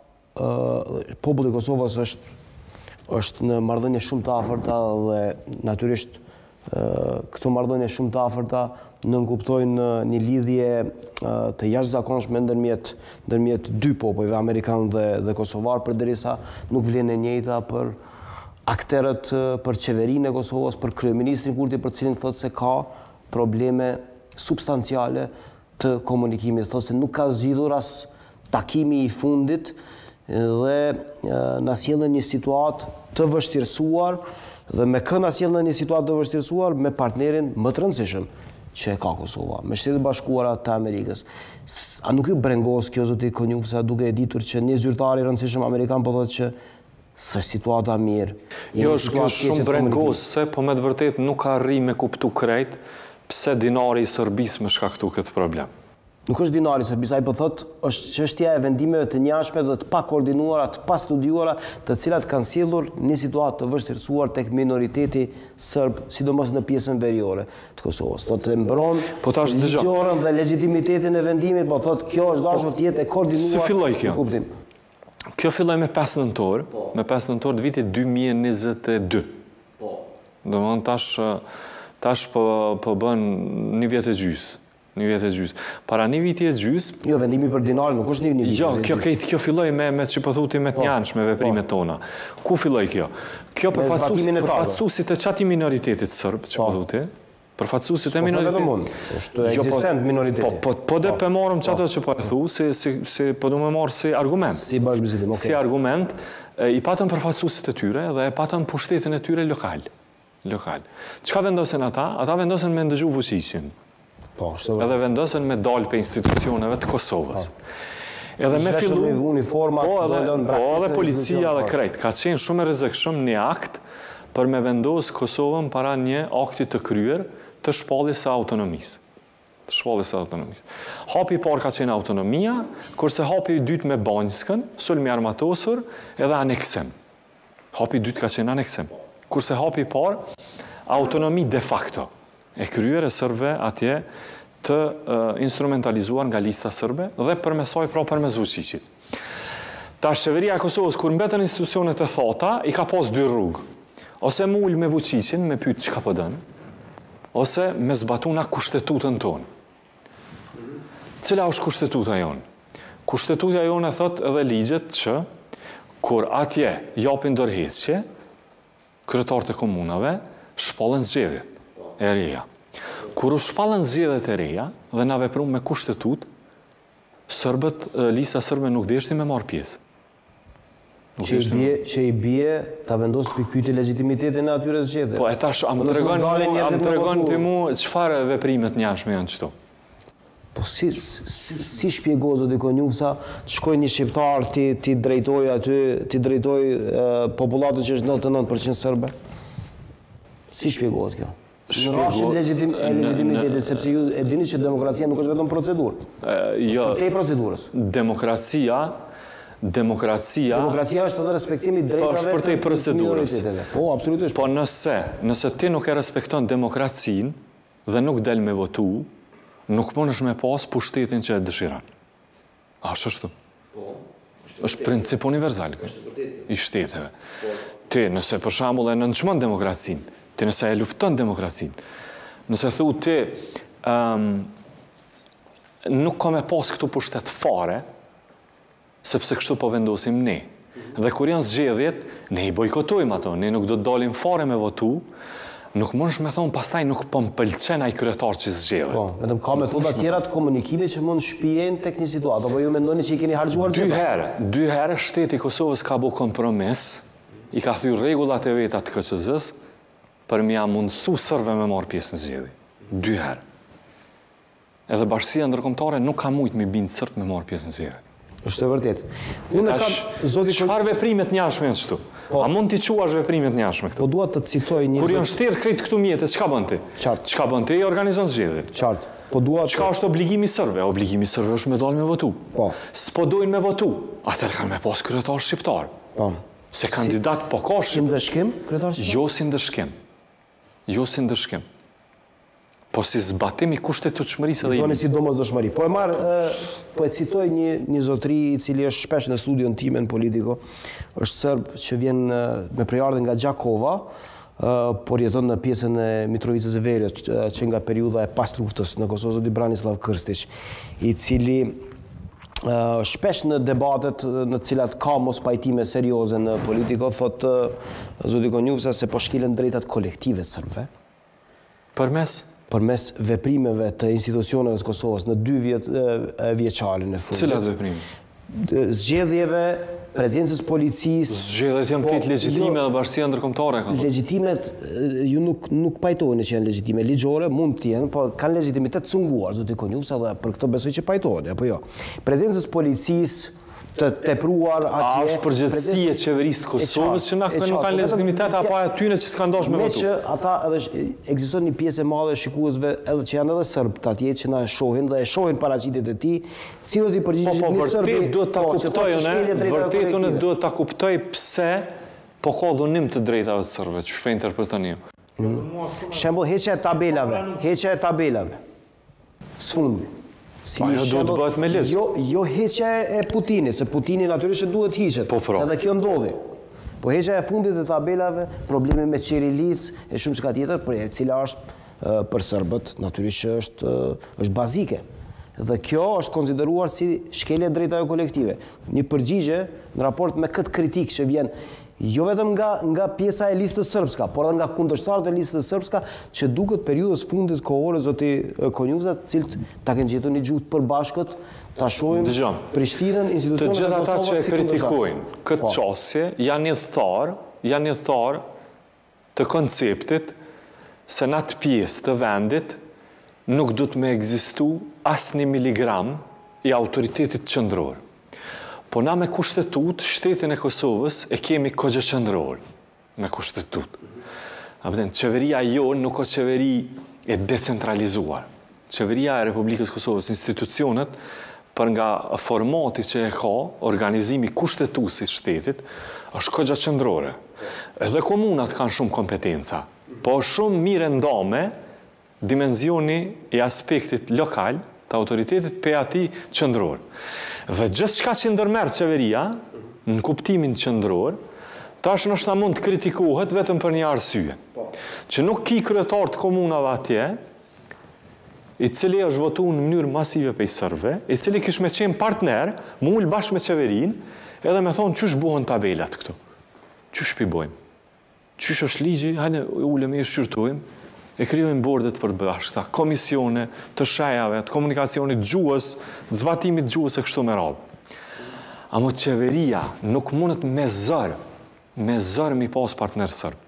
uh, populli i Kosovës është është në marrëdhënie shumë të afërta dhe natyrisht uh, këto marrëdhënie shumë të afërta nënkuptojnë një lidhje uh, të jashtëzakonshme ndërmjet ndërmjet dy popujve amerikan dhe dhe kosovar, përderisa nuk vlen e njëjta për akterët, për qeverinë e Kosovës, për kryeministrin Kurti, për cilin thotë se ka probleme substanciale të komunikimit, thotë se nuk ka zgjidhur as takimi i fundit dhe uh, na sjellën një situatë të vështirësuar dhe me kë na sjellën një situatë të vështirësuar me partnerin më të rëndësishëm që e ka Kosova, me Shtetet Bashkuara të Amerikës. A nuk ju brengos kjo zoti Konjufsa duke e ditur që një zyrtar i rëndësishëm amerikan po thotë që s'është situata mirë? Jo, është shumë brengose, po me të vërtet nuk ka arri me kuptu krejt pse dinari i Serbisë me shkaktu këtë problem. Nuk është dinari i Serbisë, ai po thotë është çështja e vendimeve të njanshme dhe të pa koordinuara, të pa studiuara, të cilat kanë sjellur një situatë të vështirësuar tek minoriteti serb, sidomos në pjesën veriore të Kosovës. Thotë mbron po tash ligjorën dhe legitimitetin e vendimit, po thotë kjo është dashur të jetë e koordinuar. Si filloi kjo? Kuptim. Kjo filloi me pesë nëntor, me pesë nëntor të vitit dy mijë e njëzet e dy. Po. Domethënë tash tash po po bën një vjet e gjys. Një vjet e gjys. Para një viti e gjys... Jo, vendimi për dinarin nuk është një viti. Jo, kjo, kjo filloj me, me që pëthuti me të njanshme veprimet tona. Ku filloj kjo? Kjo përfatësusit e qati minoritetit sërbë, që pëthuti, përfatësusit e minoritetit... është eksistent minoritetit. Po dhe për marëm qato që po e thu, si po du me marë si argument. Si bashkëbisedim, okej. Si argument, i patën përfatësusit e tyre dhe e patën pushtetin e tyre lokal. Lokal. Çka vendosen ata? Ata vendosen me ndëgju fuqisin. Edhe vendosen me dalë për institucioneve të Kosovës. Edhe me fillu... Po edhe policia dhe krejt. Ka qenë shumë e rrezikshëm një akt për me vendosë Kosovën para një akti të kryer të shpalljes së autonomisë. Të shpalljes së autonomisë. Hapi i parë ka qenë autonomia, kurse hapi i dytë me Banjskën, sulmi armatosur edhe aneksim. Hapi i dytë ka qenë aneksim. Kurse hapi i parë autonomi de facto e kryer e sërbëve atje të uh, instrumentalizuar nga lista sërbe dhe përmesoj pra përmes Vučićit. Tash qeveria e Kosovës kur mbetën institucionet e thota, i ka pas dy rrugë. Ose më ul me Vučićin, me pyet çka po dën, ose me zbatuna kushtetutën tonë. Cila është kushtetuta jonë? Kushtetuta jonë e thot edhe ligjet që kur atje japin dorëheqje, kryetarët e komunave shpallën zgjedhjet e reja. Kur u shpallën zgjedhjet e reja dhe na vepruam me kushtetut, sërbët, lista sërbe nuk deshti me marr pjesë. Që i bie, që i bie ta vendos pikë pyetje legitimitetin e atyre zgjedhjeve. Po e tash am tregon am tregon ti mua çfarë veprime të njanshme janë këto. Po si si, si shpjegoj zoti Konjufsa, të shkoj një shqiptar ti ti drejtoj aty, ti drejtoj popullatën që është nëntëdhjetë e nëntë përqind serbe? Si shpjegohet kjo? Në rrafshin legitim, legitimitetit, sepse ju e dini që demokracia nuk është vetëm procedurë. Jo. Përtej procedurës. Demokracia Demokracia... Demokracia është edhe respektimi drejtave të përtej procedurës. Po, absolutisht. Po nëse, nëse ti nuk e respekton demokracinë dhe nuk del me votu, nuk mundesh me pas pushtetin që e dëshiron. A është ashtu? Po. Është princip universal i shteteve. Ti, nëse për shembull e nënçmon demokracinë, ti nëse e lufton demokracinë, nëse thu ti um, nuk ka me pas këtu pushtet fare, sepse kështu po vendosim ne. Dhe kur janë zgjedhjet, ne i bojkotojmë ato, ne nuk do të dalim fare me votu, nuk mundesh me thonë pastaj nuk po më pëlqen ai kryetar që zgjedhet. Po, vetëm ka metoda tjera të komunikimit që mund shpijen tek një situatë, apo ju mendoni që i keni harxuar dy herë, dy herë shteti i Kosovës ka bëu kompromis, i ka thyer rregullat e veta të K C Z-s për mja mundësu sërve me marrë pjesë në zgjedhje. Dy herë. Edhe bashkësia ndërkombëtare nuk ka mujt me bindë sërt me marrë pjesë në zgjedhje. Është e vërtetë. Unë kam zoti çfarë veprimet ngjashme janë këtu? A mund t'i quash veprimet ngjashme këtu? Po dua të citoj një Kur janë shtirë krejt këtu mjetet, çka bën ti? Qartë. Çka bën ti? Organizon zgjedhje. Qartë. Po dua çka është obligimi i sërve? Obligimi i sërve është me dalë me votu. Po. S'po dojnë me votu. Atëherë kanë me pas kryetar shqiptar. Po. Se kandidat po ka si ndëshkim, kryetar shqiptar? Jo si ndëshkim. Jo si ndëshkim. Po si zbatimi kushtetutshmërisë edhe i. Thoni si domosdoshmëri. Po e marr, po e citoj një një zotëri i cili është shpesh në studion time në Politico, është serb që vjen me prejardhje nga Gjakova, por jeton në pjesën e Mitrovicës së Veriut, që nga periudha e pas luftës në Kosovë, zoti Branislav Krstić, i cili shpesh në debatet në cilat ka mos pajtime serioze në Politico, thotë zoti Konjufsa se po shkilen drejtat kolektive të serbëve. Përmes përmes veprimeve të institucioneve të Kosovës në dy vjet vjeçarin e fundit. Cilat veprime? Zgjedhjeve, prezencës policisë. Zgjedhjet janë këtë legjitime dhe bashkësia ndërkombëtare ka. Legjitimet ju nuk nuk pajtoheni që janë legjitime ligjore, mund të jenë, po kanë legjitimitet të cunguar, zoti Konjufsa, dhe për këtë besoj që pajtoheni, apo jo. Prezencës policisë të tepruar atje. A është përgjegjësi e qeverisë të Kosovës që nuk kanë legjitimitet apo atyre që s'kan dashur me votu? Me që ata edhe ekziston një pjesë e madhe e shikuesve edhe që janë edhe serb të atje që na shohin dhe e shohin paraqitjet e tij, si do t'i përgjigjesh një serb? Po, duhet ta kuptoj unë, vërtet unë duhet ta kuptoj pse po ka dhunim të drejtave të serbëve, ç'është interpretoni ju. Shembull heqja e tabelave, heqja e tabelave. Sfundi. Si jo duhet të bëhet me list. Jo, jo heqja e Putinit, se Putini natyrisht duhet hiqet. Po pra. Se edhe kjo ndodhi. Po heqja e fundit të tabelave, problemi me Qirilicë e shumë çka tjetër, për e cila është për serbët natyrisht që është është bazike. Dhe kjo është konsideruar si shkelje drejtave kolektive. Një përgjigje në raport me këtë kritikë që vjen jo vetëm nga nga pjesa e listës sërbska, por edhe nga kundërshtarët e listës sërbska, që duket periudhës fundit kohore zoti Konjufsa, të cilët ta kenë gjetur një gjuhë të përbashkët, ta shohim Prishtinën, institucionet e Kosovës. Të gjithë ata që e kritikojnë këtë çështje janë një thar, janë një thar të konceptit se në atë pjesë të vendit nuk duhet me ekzistu asnjë miligram i autoritetit qendror. Po na me kushtetut, shtetin e Kosovës e kemi kogje qendror me kushtetut. Apëten, qeveria jonë nuk o qeveri e decentralizuar. Qeveria e Republikës Kosovës, institucionet, për nga formati që e ka, organizimi kushtetusit shtetit, është kogja qendrore. Edhe komunat kanë shumë kompetenca po shumë mire ndame dimenzioni i aspektit lokal të autoritetit pe ati qëndror. Dhe gjithë qka që ndërmerë qeveria, në kuptimin qëndror, tash nështë ta mund të kritikohet vetëm për një arsye. Që nuk ki kryetar të komunave atje, i cili është votu në mënyrë masive pe i sërve, i cili kish me qenë partner, më ullë bashkë me qeverin, edhe me thonë qysh buhen tabelat këtu, qysh pibojmë, qysh është ligji, hajde ullëm e shqyrtojmë, e kryojmë bordet për bashkëta, komisione të shajave, të komunikacionit gjuhës, të zbatimit gjuhës e kështu me radhë. Amo qeveria nuk mundet me zërë, me zërë mi pas partner sërbë.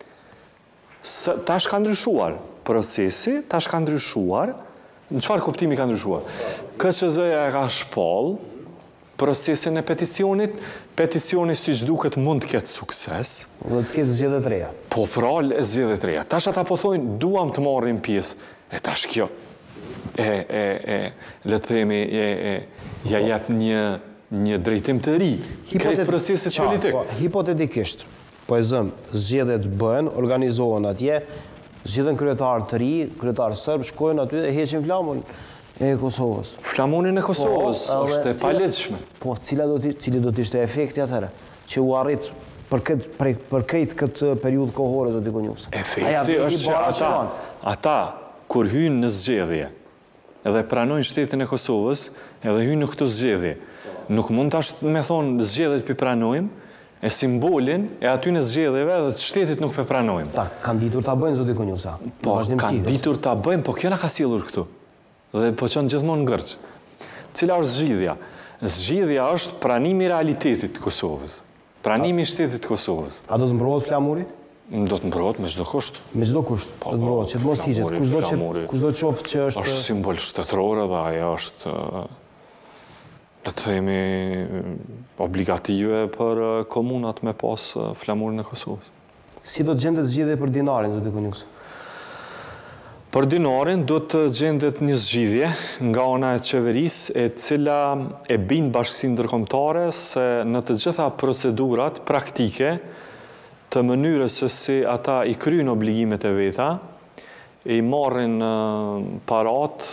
Ta është ka ndryshuar procesi, ta është ka ndryshuar, në qëfar kuptimi ka ndryshuar? K Q Z-ja e ka shpall procesin e peticionit, peticioni si që duket mund të ketë sukses. Dhe të ketë zgjedhje të reja. Po pral e zgjedhje të reja. Tash ata po thojnë, duam të marrim pjesë. E tash kjo, e, e, e, le të themi, e, e, ja jep një, një drejtim të ri, kretë procesit politik. Po, hipotetikisht, po e zëm, zgjedhjet bëhen, organizohen atje, zgjedhen kryetar të ri, kryetar sërb, shkojnë aty dhe heqin flamun e Kosovës. Flamunin e Kosovës, po, është e paletshme. Po, cila do të, cili do të ishte efekti atëre, që u arrit për këtë, për, për krejt këtë periudhë kohore, zoti Konjus. Efekti është që ata, ata, kur hynë në zgjedhje, edhe pranojnë shtetin e Kosovës, edhe hynë në këtë zgjedhje, nuk mund të ashtë me thonë zgjedhjet për pranojmë, e simbolin e aty në zgjedhjeve dhe të shtetit nuk për pranojmë. Ta, kanë ditur të bëjnë, zoti Konjusa. Po, kanë ditur të bëjnë, po kjo na ka sjellur këtu. Dhe po qënë gjithmonë ngërç. Cila është zgjidhja? Zgjidhja është pranimi i realitetit të Kosovës. Pranimi i shtetit të Kosovës. A do të mbrohet flamuri? Do të mbrohet me çdo kusht. Me çdo kusht. Do të mbrohet, që të mos hiqet. Kushdo që kushdo qoftë që është është simbol shtetëror dhe ajo është le të themi obligative për komunat me pas flamurin e Kosovës. Si do të gjendet zgjidhje për dinarin, zoti Konjus? Për dinarin do të gjendet një zgjidhje nga ana e qeverisë e cila e bind bashkësinë ndërkombëtare se në të gjitha procedurat praktike të mënyrës se si ata i kryjnë obligimet e veta, i marrin parat,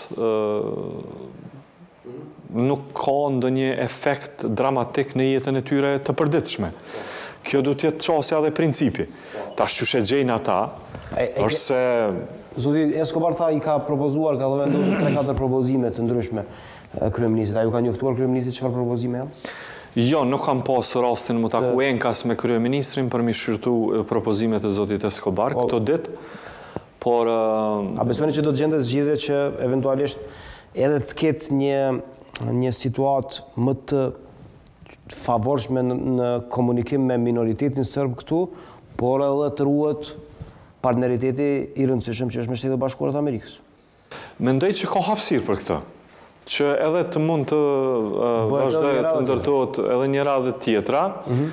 nuk ka ndonjë efekt dramatik në jetën e tyre të përditshme. Kjo do të jetë çësia dhe principi. Tash çu e gjejnë ata, është se Zoti Escobar tha i ka propozuar, ka dhe vendosur tre katër propozime të ndryshme kryeministit. A ju ka njoftuar kryeministit çfarë propozime janë? Jo, nuk kam pas rastin më taku enkas me kryeministrin për mi shqyrtu propozimet e zotit Escobar këto ditë, por a besoni që do të gjendet zgjidhje që eventualisht edhe të ketë një një situatë më të favorshme në komunikim me minoritetin serb këtu, por edhe të ruhet partneriteti i rëndësishëm që është me Shtetet e Bashkuara të Amerikës. Mendoj që ka hapësirë për këtë, që edhe të mund të vazhdojë të ndërtohet edhe një radhë tjetra,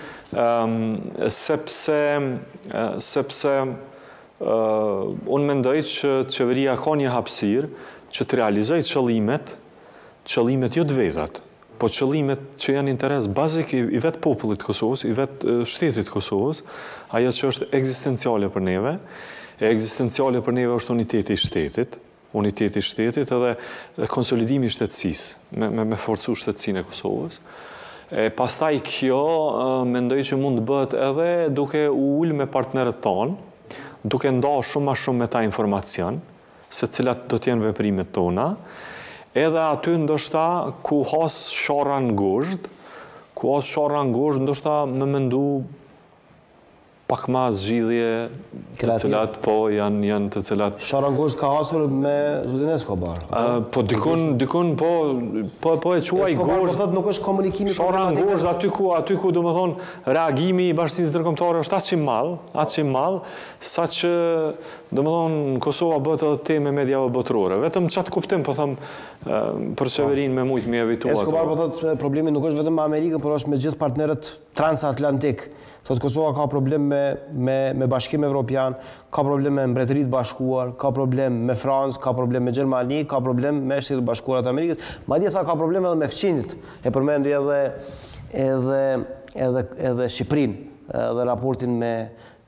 sepse sepse unë mendoj që qeveria ka një hapësirë që të realizojë qëllimet, qëllimet jo të vetat, po qëllimet që janë interes bazik i vetë popullit Kosovës, i vetë shtetit Kosovës, ajo që është ekzistenciale për neve, e ekzistenciale për neve është uniteti i shtetit, uniteti i shtetit edhe konsolidimi i shtetësisë, me, me, me forcu shtetësinë e Kosovës. E pastaj kjo mendoj që mund të bëhet edhe duke ullë me partnerët tonë, duke nda shumë ma shumë me ta informacion, se cilat do t'jenë veprimet tona, edhe aty ndoshta ku has shara në gozhd, ku has shara në gozhd, ndoshta me mendu pak ma zgjidhje të cilat po janë, janë të cilat... Shara në gozhd ka hasur me zotin Escobar. Po dikun, dikun po, po, po e quaj gozhd... Escobar po thot nuk është komunikimi... Shara në gozhd aty ku, aty ku do më thonë, reagimi i bashkësisë ndërkombëtare është aq i madh, aq i madh, sa që do më thonë Kosova bëhet edhe temë mediave botërore. Vetëm çat kuptim po them për qeverinë me mujt mi evitua. Escobar po thot problemi nuk është vetëm me Amerikën, por është me gjithë partnerët transatlantik. Thot Kosova ka problem me, me, me Bashkim Evropian, ka problem me Mbretëritë Bashkuar, ka problem me Francë, ka problem me Gjermani, ka problem me Shtetet e Bashkuara të Amerikës, madje tha ka problem edhe me fqinjt, e përmendi edhe edhe edhe edhe Shqipërinë, edhe raportin me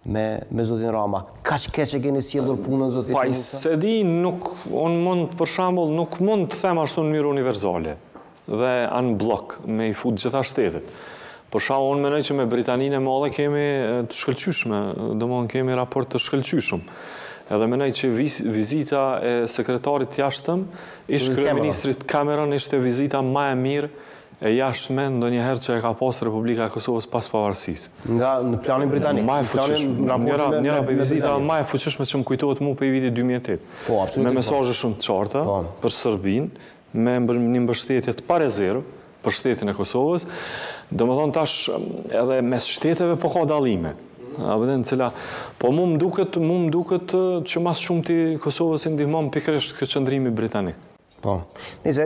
me, me zotin Rama. Ka që keq e keni sjellur punën, zotin? Pa, i se di, nuk, unë mund, për shembull, nuk mund të them ashtu në mënyrë universale dhe anë blok me i fut gjitha shtetet. Për shembull, unë mendoj që me Britaninë e Madhe kemi të shkëlqyeshme, domthonë kemi raport të shkëlqyeshëm. Edhe mendoj që vizita e sekretarit jashtëm ish kryeministrit Cameron ishte vizita më e mirë e jashtme ndonjëherë që e ka pas Republika e Kosovës pas pavarësisë. Nga në planin britanik. Më e fuqishme. Njëra njëra prej vizitave më e fuqishme që më kujtohet mua për vitin dy mijë e tetë. Po, absolutisht. Me mesazhe shumë të qarta për Serbinë, me një mbështetje të pa rezervë për shtetin e Kosovës. Domethënë tash edhe mes shteteve po ka dallime. A vëden cila, po mu më duket, mu më duket që mas shumë ti Kosovës i ndihmon pikërisht këtë qëndrimi britanik. Po. Nëse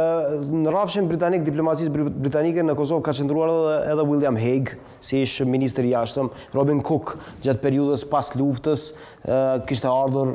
në rrafshin britanik, diplomacisë britanike në Kosovë ka qëndruar edhe William Hague, si ish ministër i jashtëm, Robin Cook gjatë periudhës pas luftës kishte ardhur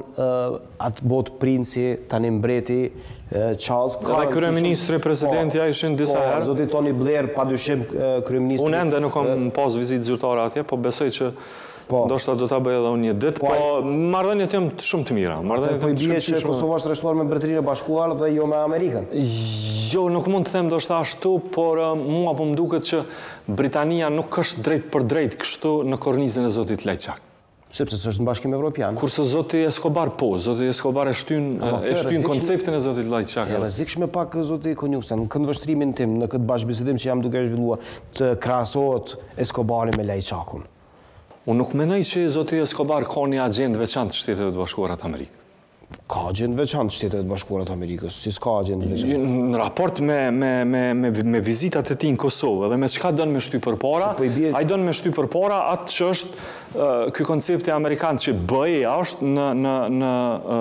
atë botë princi, tani mbreti Charles. Edhe kryeministri, presidenti, ja ishin disa herë. Zoti Tony Blair, padyshim kryeministri. Unë ende nuk kam pas vizitë zyrtare atje, po besoj që ndoshta do ta bëj edhe unë një ditë, po marrëdhëniet janë shumë të mira. Marrëdhëniet po i bie që Kosova është rreshtuar me Mbretërinë e Bashkuar dhe jo me Amerikën. Jo, nuk mund të them ndoshta ashtu, por mua po më duket që Britania nuk është drejt për drejt kështu në kornizën e zotit Lajçak. Sepse s'është në Bashkim Evropian. Kurse zoti Escobar po, zoti Escobar e shtyn e shtyn konceptin e zotit Lajçak. Është rrezikshme pak zoti Konjusa, në këndvështrimin tim, në këtë bashkëbisedim që jam duke zhvilluar, të krahasohet Escobari me Lajçakun. Unë nuk menoj që zoti Escobar ka një agjendë veçantë të Shteteve të Bashkuara të Amerikës. Ka agjendë veçantë të Shteteve të Bashkuara të Amerikës, si s'ka agjendë veçantë. Në raport me, me, me, me, me vizitat e tij në Kosovë dhe me çka don me shty përpara, ai don me shty përpara atë që është ky koncepti amerikan që B E është në në në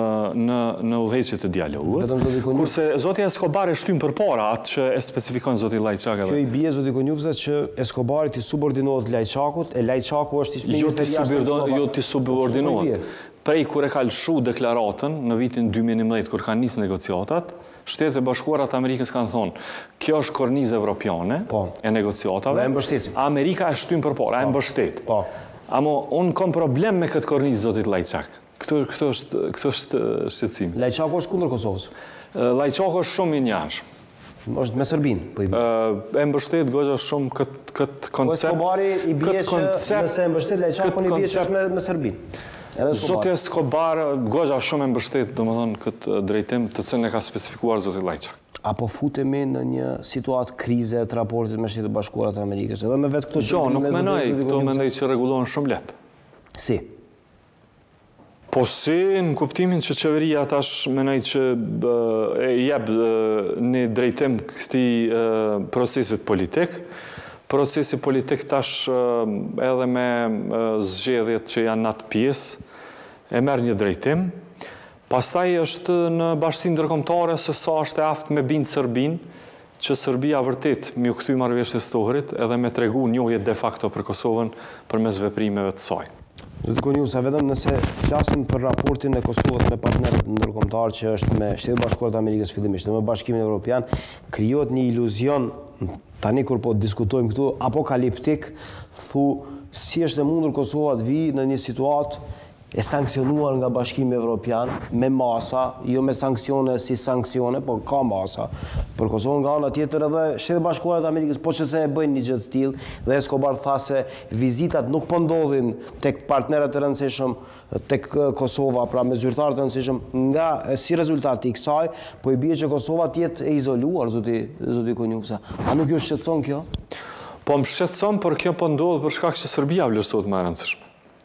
në në udhëheqje të dialogut. Kurse zoti Escobar e shtyn përpara atë që e specifikon zoti Lajçak. Kjo i bie zoti Konjufza që Escobari i subordinohet Lajçakut, e Lajçaku është i jo ti subordinohet, jo ti subordinohet. Prej kur e ka lëshu deklaratën në vitin dy mijë e njëmbëdhjetë kur kanë nisë negociatat, Shtetet e Bashkuara të Amerikës kanë thonë, kjo është kornizë evropiane e negociatave. Amerika e shtyn përpara, e mbështet. Amo unë kam problem me këtë kornizë zotit Lajçak. Këto është këto është shqetësim. Lajçaku është kundër Kosovës. Lajçaku është shumë i njashëm. Është me Serbinë, po i bie. E mbështet goxha shumë këtë këtë koncept. Escobari i bie që nëse e mbështet Lajçakun i bie që është me Serbinë. Zoti Escobar goxha shumë e mbështet, domethënë këtë drejtim të cilën e ka specifikuar zoti Lajçak. Apo futemi në një situatë krize të raportit me Shtetet e Bashkuara të Amerikës, edhe me vetë këto që... Jo, nuk menoj, këto mendoj që rregullohen shumë lehtë. Si? Po si, në kuptimin që qeveria tash menoj që e jep një drejtim këtij procesit politik. Procesi politik tash edhe me zgjedhjet që janë në atë pjesë e merr një drejtim. Pastaj është në bashkësinë ndërkombëtare se sa është e aftë me bindë Serbinë, që Serbia vërtet mi u kthy marrëveshjes së Ohrit edhe me tregu njohje de facto për Kosovën përmes veprimeve të saj. Zoti Konjusa, vetëm nëse flasim për raportin e Kosovës me partnerët ndërkombëtar që është me Shtetet e Bashkuara të Amerikës fillimisht, me Bashkimin Evropian, krijohet një iluzion tani kur po diskutojmë këtu apokaliptik, thu si është e mundur Kosova të vi në një situatë e sankcionuar nga Bashkimi Evropian me masa, jo me sankcione si sankcione, por ka masa. Për Kosovën nga ana tjetër edhe Shtetet Bashkuara të Amerikës po çse e bëjnë një gjë të tillë dhe Escobar tha se vizitat nuk po ndodhin tek partnerët e rëndësishëm tek Kosova, pra me zyrtarë të rëndësishëm, nga si rezultati i kësaj, po i bie që Kosova të jetë e izoluar, zoti zoti Konjusa. A nuk ju shqetëson kjo? Po më shqetëson, por kjo po ndodh për shkak që Serbia vlerësohet më e rëndësishme.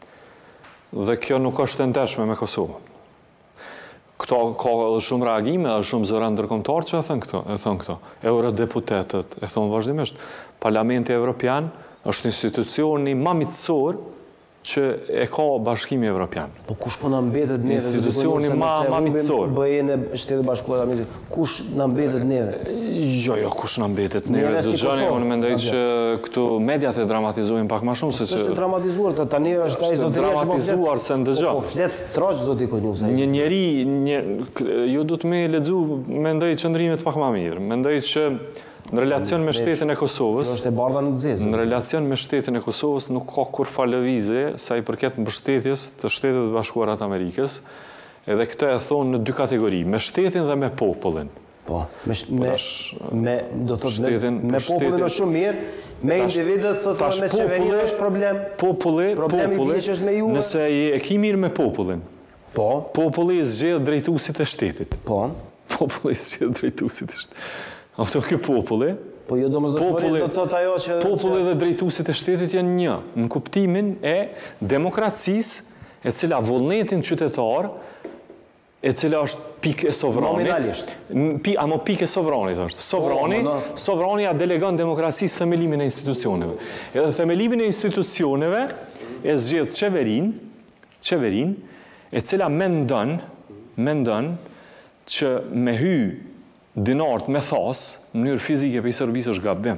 Dhe kjo nuk është e ndershme me Kosovën. Këto ka shumë reagime, shumë zëra ndërkombëtar që e thënë këto, e thënë këto. Eurodeputetët e thonë vazhdimisht. Parlamenti Evropian është institucioni më miqësor që e ka Bashkimi Evropian. Po kush po na mbetet neve? Institucioni më miqësor. B E në Shtetet e Bashkuara të Amerikës. Kush na mbetet neve? Jo, jo, kush na mbetet neve? Dëgjoni, unë mendoj që këtu mediat e dramatizojnë pak më shumë se që... Është dramatizuar, tani është ai zotëria që dramatizuar se ndëgjon. Po flet troç zoti Konjusa. Një njeri, ju duhet me lexu, mendoj qëndrimet pak më mirë. Mendoj që Në relacion me shtetin e Kosovës, është e bardha në zezë. Në relacion me shtetin e Kosovës nuk ka kur fa lëvizje sa i përket mbështetjes të Shtetet e Bashkuara të Amerikës, edhe këtë e thonë në dy kategori, me shtetin dhe me popullin. Po, me, me, do thot, shtetin, me, me popullin është shumë mirë, me individët thotë me qeverinë është problem. Populli, populli, është me juve. Nëse e ki mirë me popullin, po, populli zgjedh drejtuesit e shtetit. Po. Populli zgjedh drejtuesit e shtetit. Ato kjo populli, po jo domosdoshmërisht do të thotë ajo që populli dhe drejtuesit e shtetit janë një, në kuptimin e demokracisë, e cila vullnetin qytetar, e cila është pikë e sovranit. Nominalisht. Pi, amo pikë e sovranit është. Sovrani, oh, no. sovrani ja delegon demokracisë themelimin e institucioneve. Edhe themelimin e institucioneve e zgjedh qeverin, qeverin, e cila mendon, mendon që me hy dinart me thas, në mënyrë fizike për i Serbisë është gabim.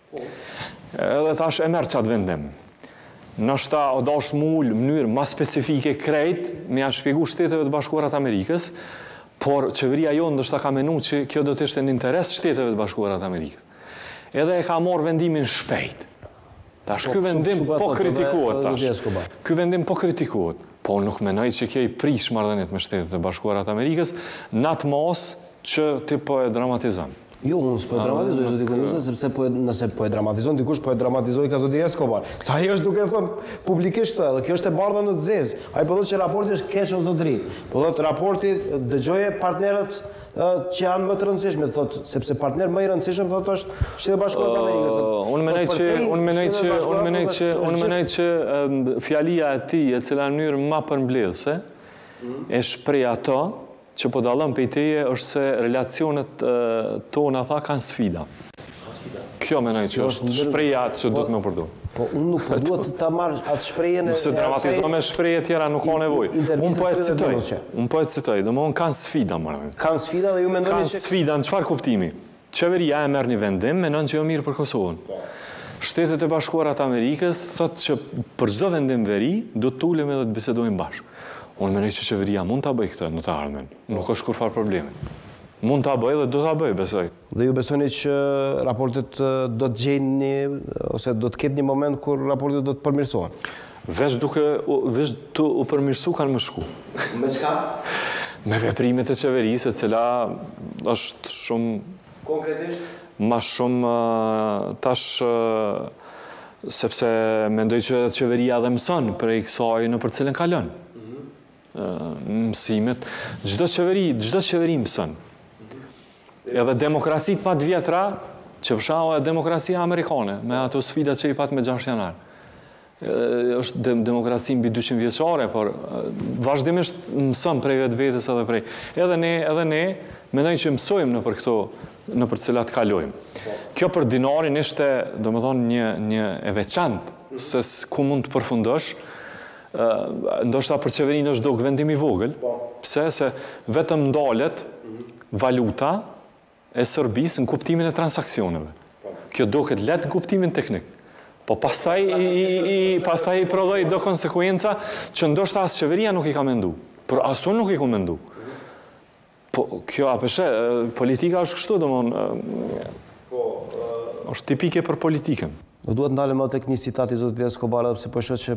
Edhe tash e merë qatë vendim. Nështë ta o dash mullë mënyrë ma specifike krejt, me janë shpjegu Shteteve të Bashkuarat Amerikës, por qeveria jonë ndështë ta ka menu që kjo do të ishte në interes Shteteve të Bashkuarat Amerikës. Edhe e ka morë vendimin shpejt. Tash ky vendim po kritikohet tash. Ky vendim po kritikohet. Po nuk menoj që kjo i prish marrëdhëniet me Shtetet e Bashkuarat Amerikës, në atë mos që ti po e dramatizon. Jo, unë s'po e dramatizoj, zoti Kënuse, sepse po e, nëse po e dramatizon dikush, po e dramatizoj ka zoti Escobar. Sa ai është duke thënë publikisht edhe, kjo është e bardha në të zezë. Ai po thotë që raporti është keq o zotëri. Po thotë raporti dëgjoje partnerët që janë më të rëndësishme, thotë, sepse partner më i rëndësishëm thotë është Shtetet e Bashkuara të Amerikës. Unë mendoj që unë mendoj që unë mendoj që unë mendoj që fjalia e tij, e cila në mënyrë më përmbledhëse e shpreh ato që po dallon prej teje është se relacionet tona tha kanë sfida. Kjo mendoj që është shpreha që duhet më përdor. Po unë nuk po duhet ta marr atë shprehjen e. Nëse dramatizoj me shprehje tjera nuk ka nevojë. Unë po e citoj. Unë po e citoj, domthonë kanë sfida më. Kanë sfida dhe ju mendoni që kanë sfida në çfarë kuptimi? Qeveria e merr një vendim, mendon që jo mirë për Kosovën. Shtetet e Bashkuara të Amerikës thotë që për çdo vendim veri do të ulemi dhe të bisedojmë bashkë. Unë mendoj që qeveria mund ta bëjë këtë në të ardhmen. Nuk është kurfar problemi. Mund ta bëjë dhe do ta bëjë, besoj. Dhe ju besoni që raportet do të gjejnë ose do të ketë një moment kur raportet do të përmirësohen? Veç duke veç të u përmirësu kanë më shku. Me çka? Me veprimet e qeverisë, e cila është shumë konkretisht ma shumë tash sepse mendoj që qeveria dhe mëson prej kësaj në për cilën kalon. Mësimet, çdo qeveri, çdo qeveri mëson. Edhe demokracitë pa të vjetra, që për shembull e demokracia amerikane, me ato sfida që i pat me gjashtë janar. Është demokraci mbi dyqind vjeçare, por vazhdimisht mëson prej vetvetes edhe prej. Edhe ne, edhe ne mendoj që mësojmë në për këto, në për cilat kalojmë. Kjo për dinarin ishte, domethënë një një e veçantë se ku mund të përfundosh. Ndoshta për qeverinë është dok vendim i vogël, pse se vetëm ndalet valuta e Serbisë në kuptimin e transaksioneve. Kjo duket lehtë në kuptimin teknik. Po pastaj i, i, pastaj i prodhoi do konsekuenca që ndoshta as qeveria nuk i ka mendu, por as unë nuk i kam mendu. Po kjo apëshe, politika është kështu, domthonë, është tipike për politikën. Do duhet ndalem edhe tek një citat i zotit Escobar, sepse po shoh që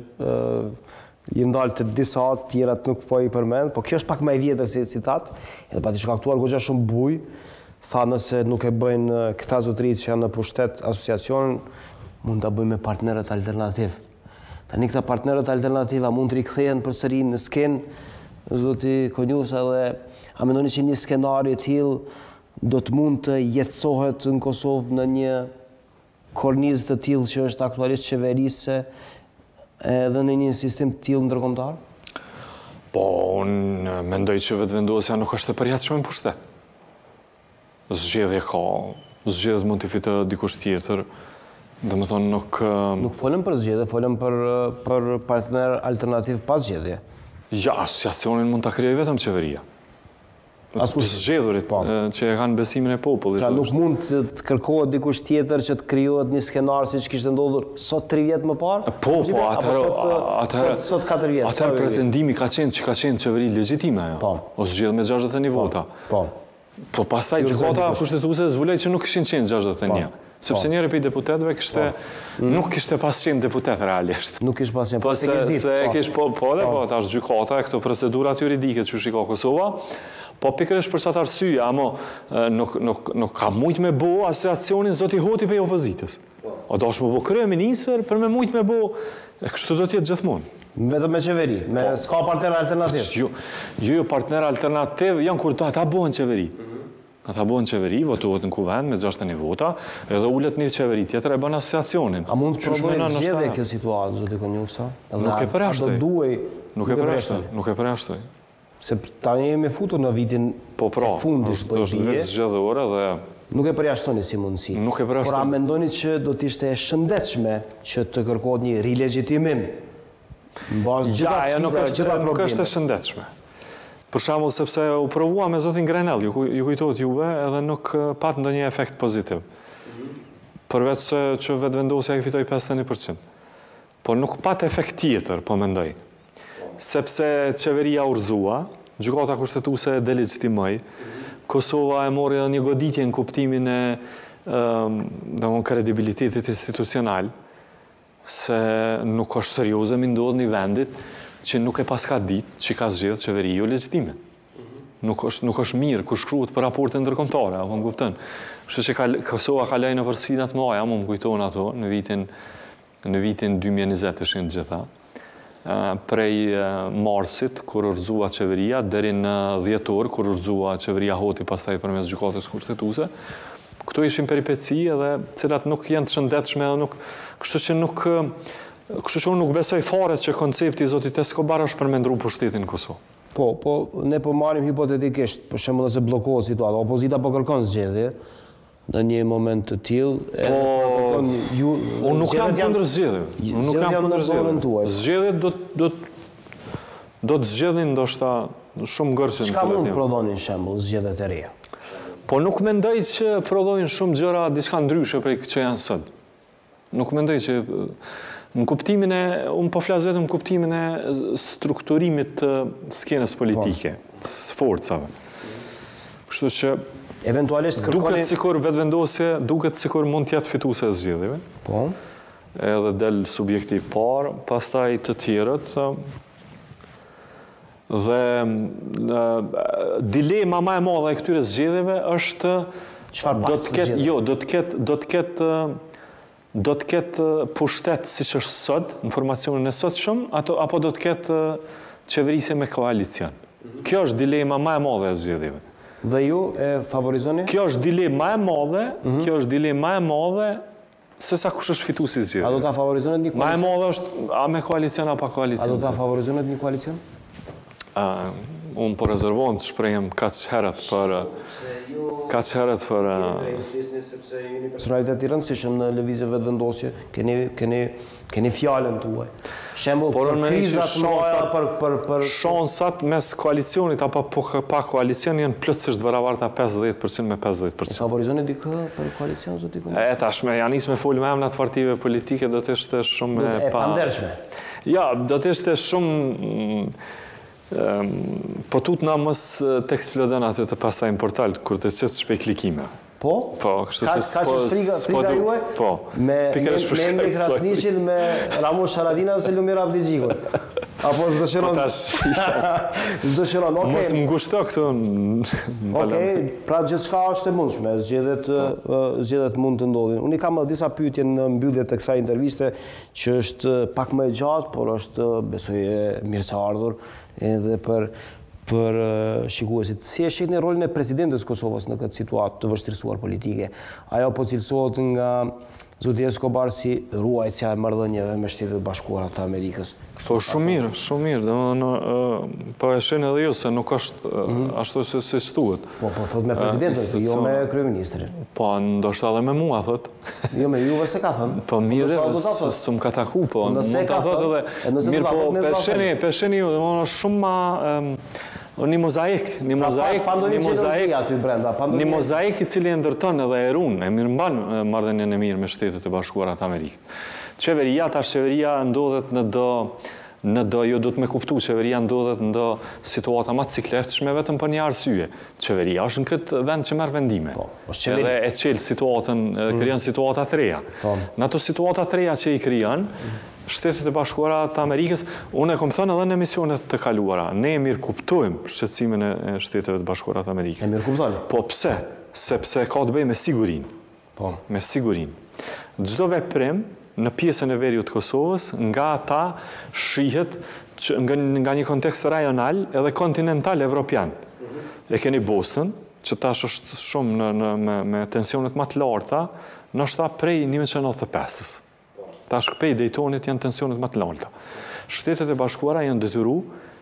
i ndalë të disa atë tjerat nuk po i përmend, po kjo është pak më e vjetër si citat, edhe pati shkaktuar goxha shumë buj, tha nëse nuk e bëjnë këta zotërit që janë në pushtet asociacionin, mund ta bëjmë me partnerët alternativ. Tani këta partnerët alternativa mund të rikthehen përsëri në skenë, zoti Konjusa, dhe a mendoni që një skenario i tillë do të mund të jetësohet në Kosovë në një kornizë të tillë që është aktualisht qeverisë edhe në një sistem të tillë ndërkombëtar? Po, unë mendoj që vetëvendosja nuk është e përjatshme në pushtet. Zgjedhje ka, zgjedhje mund të fitojë dikush tjetër, domethënë nuk... Nuk folëm për zgjedhje, folëm për, për partner alternativ pas zgjedhje. Ja, asociacionin mund ta krijojë vetëm qeveria. Të zgjedhurit që e kanë besimin e popullit. Pra nuk mund të kërkohet dikush tjetër që të krijohet një skenar siç kishte ndodhur sot tre vjet më parë? Po, po, atëherë sot katër vjet. Atëherë pretendimi ka qenë që ka qenë qeveri legjitime ajo. Po. Ose zgjedh me gjashtëdhjetë vota. Po. Po pastaj gjykata kushtetuese zbuloi që nuk kishin qenë gjashtëdhjetë e një. Sepse njëri prej deputetëve kishte nuk kishte pas qenë deputet realisht. Nuk kishte pas qenë, po se se kish po po dhe po tash gjykata e këto procedurat juridike që shiko Kosova, po pikërisht për sa të arsye, ama nuk nuk nuk ka mujt me bo asociacionin zoti Hoti për opozitës. O dosh më bo kryeministër për me mujt me bo, kështu do të jetë gjithmonë. Vetëm me qeveri, me s'ka partner alternativ. Jo, jo partner alternativ janë kur ata bëhen qeveri. Ata bëhen qeveri, votohet në kuvend me gjashtëdhjetë e një vota, edhe ullet një qeveri tjetër e bën asociacionin. A mund të provojë zgjedhje kjo situatë, zoti Konjufsa? Nuk e përjashtoj. Nuk e përjashtoj, nuk e përjashtoj. Se tani jemi futur në vitin po pra, fundit është vetë zgjedhore dhe nuk e përjashtoni si mundësi. Nuk e përjashtoj. Por a mendoni që do të ishte e shëndetshme që të kërkohet një rilegjitimim? Ja, ja, nuk është e shëndetshme. Për shembull sepse u provua me zotin Grenell, ju kujtohet juve, edhe nuk pat ndonjë efekt pozitiv. Përveç se që vetëvendosja i fitoi pesëdhjetë e një përqind. Por nuk pat efekt tjetër, po mendoj. Sepse qeveria urrëzua, gjykata kushtetuese e delegjitimoi, Kosova e mori edhe një goditje në kuptimin e domthonë kredibilitetit institucional, se nuk është serioze mi ndodh në vendit që nuk e paska ditë që ka zgjedhë qeveri jo legjitime. Nuk është mirë kur shkruhet për raporte ndërkombëtare, apo më kupton. Kështu që Kosova ka lënë për sfida të mëdha, më kujtohen ato në vitin në vitin dy mijë e njëzet ishin të gjitha. Prej marsit kur urrëzua qeveria deri në dhjetor kur urrëzua qeveria Hoti pastaj përmes gjykatës kushtetuese. Këto ishin peripeci edhe cilat nuk janë të shëndetshme edhe nuk, kështu që nuk Kështu që unë nuk besoj fare që koncepti i zotit Escobar është për me ndru pushtetin në Kosovë. Po, po, ne po marim hipotetikisht, për shembull nëse bllokohet situata, opozita po kërkon zgjedhje në një moment të tillë, po, unë nuk jam kundër zgjedhjeve. Unë nuk jam kundër zgjedhjeve. Zgjedhjet do do do të zgjedhin ndoshta shumë ngërshën. Çka mund të prodhonin shembull zgjedhjet e reja? Po nuk mendoj që prodhojnë shumë gjëra diçka ndryshe prej që janë sot. Nuk mendoj që në kuptimin e, unë po flas vetëm në kuptimin e strukturimit të skenës politike, të forcave. Kështu që eventualisht kërkoni duket sikur vetëvendosje, duket sikur mund të jetë fituese e zgjedhjeve. Po. Edhe del subjekti i parë, pastaj të tjerët. Dhe dilema më e madhe e këtyre zgjedhjeve është çfarë do të ketë, jo, do të ketë, do të ketë do të ketë pushtet si që është sot, informacionin e sot shumë, apo do të ketë qeverisje me koalicion. Kjo është dilema ma e madhe e zgjedhjeve. Dhe ju e favorizoni? Kjo është dilema ma e madhe, kjo është dilema ma e madhe, se sa kush është fituesi i zgjedhjeve. A do ta favorizonet një koalicion? Ma e madhe është a me koalicion apo koalicion. A do ta favorizonet një koalicion? Unë po rezervohem të shprehem kaq herët për kaq herët për sepse jeni personalitet i rëndësishëm në lëvizje vetëvendosje, keni keni keni fjalën tuaj. Shembull për krizat mëdha për për për shansat mes koalicionit apo pa koalicion janë plotësisht barabarta pesëdhjetë përqind me pesëdhjetë përqind. Favorizoni dikë për koalicion zoti Konjufsa? E tashmë ja nis me fol me emrat partive politike do të ishte shumë e pandershme. Ja, do të ishte shumë po tut na mos të eksplodon atë të pastaj në portal kur të çet shpej klikime. Po? Po, kështu që s'po frika juaj? Po. Me me Krasniqin, me Ramush Haradina ose Lumir Abdixhikun. Apo s'dëshiron? S'dëshiron. Okej. Mos më ngushto këtu. Okej, pra gjithçka është e mundshme, zgjedhjet zgjedhjet mund të ndodhin. Unë kam disa pyetje në mbyllje të kësaj interviste që është pak më e gjatë, por është besoj e mirëseardhur edhe për për shikuesit. Si e shihni rolin e presidentes Kosovës në këtë situatë të vështirësuar politike? Ajo po cilësohet nga zoti Escobar si ruajtja e marrëdhënieve me Shtetet Bashkuara të Amerikës. Po shumë mirë, shumë mirë. Domethënë po e shihni edhe ju se nuk është ashtu si si thuhet. Po po thot me presidentin, jo me kryeministrin. Po ndoshta edhe me mua thot. Jo me juve se ka thënë. Po mirë, s'm ka taku, po mund ta thotë edhe mirë, po pesheni, pesheni ju, domethënë shumë ma një mozaik, një mozaik, një mozaik aty brenda, një mozaik i cili e ndërton edhe e ruan, e mirëmban marrëdhënien e mirë me Shtetet e Bashkuara të Amerikës. Qeveria, tash qeveria ndodhet në do në do jo do të me kuptu, qeveria ndodhet në do situata ma cikletshme vetëm për një arsye. Qeveria është në këtë vend që merr vendime. Edhe e qelë situatën, krijon situata të reja. Në ato situata të reja që i krijon, Shtetet e Bashkuara të Amerikës, unë e kom thënë edhe në emisionet të kaluara, ne e mirë kuptojmë shqetësimin e Shteteve të Bashkuara të Amerikës. E mirë kuptojmë? Po pse? Sepse ka të bëjë me sigurinë. Po. Me sigurinë. Çdo veprim në pjesën e veriut të Kosovës, nga ata shihet nga, nga një kontekst rajonal edhe kontinental evropian. E keni Bosnën, që tash është shumë në, në, me, me tensionet më të larta, ndoshta prej një mijë e nëntëqind e nëntëdhjetë e pesë. Tash këpej Daytonit janë tensionet më të larta. Shtetet e Bashkuara janë detyruar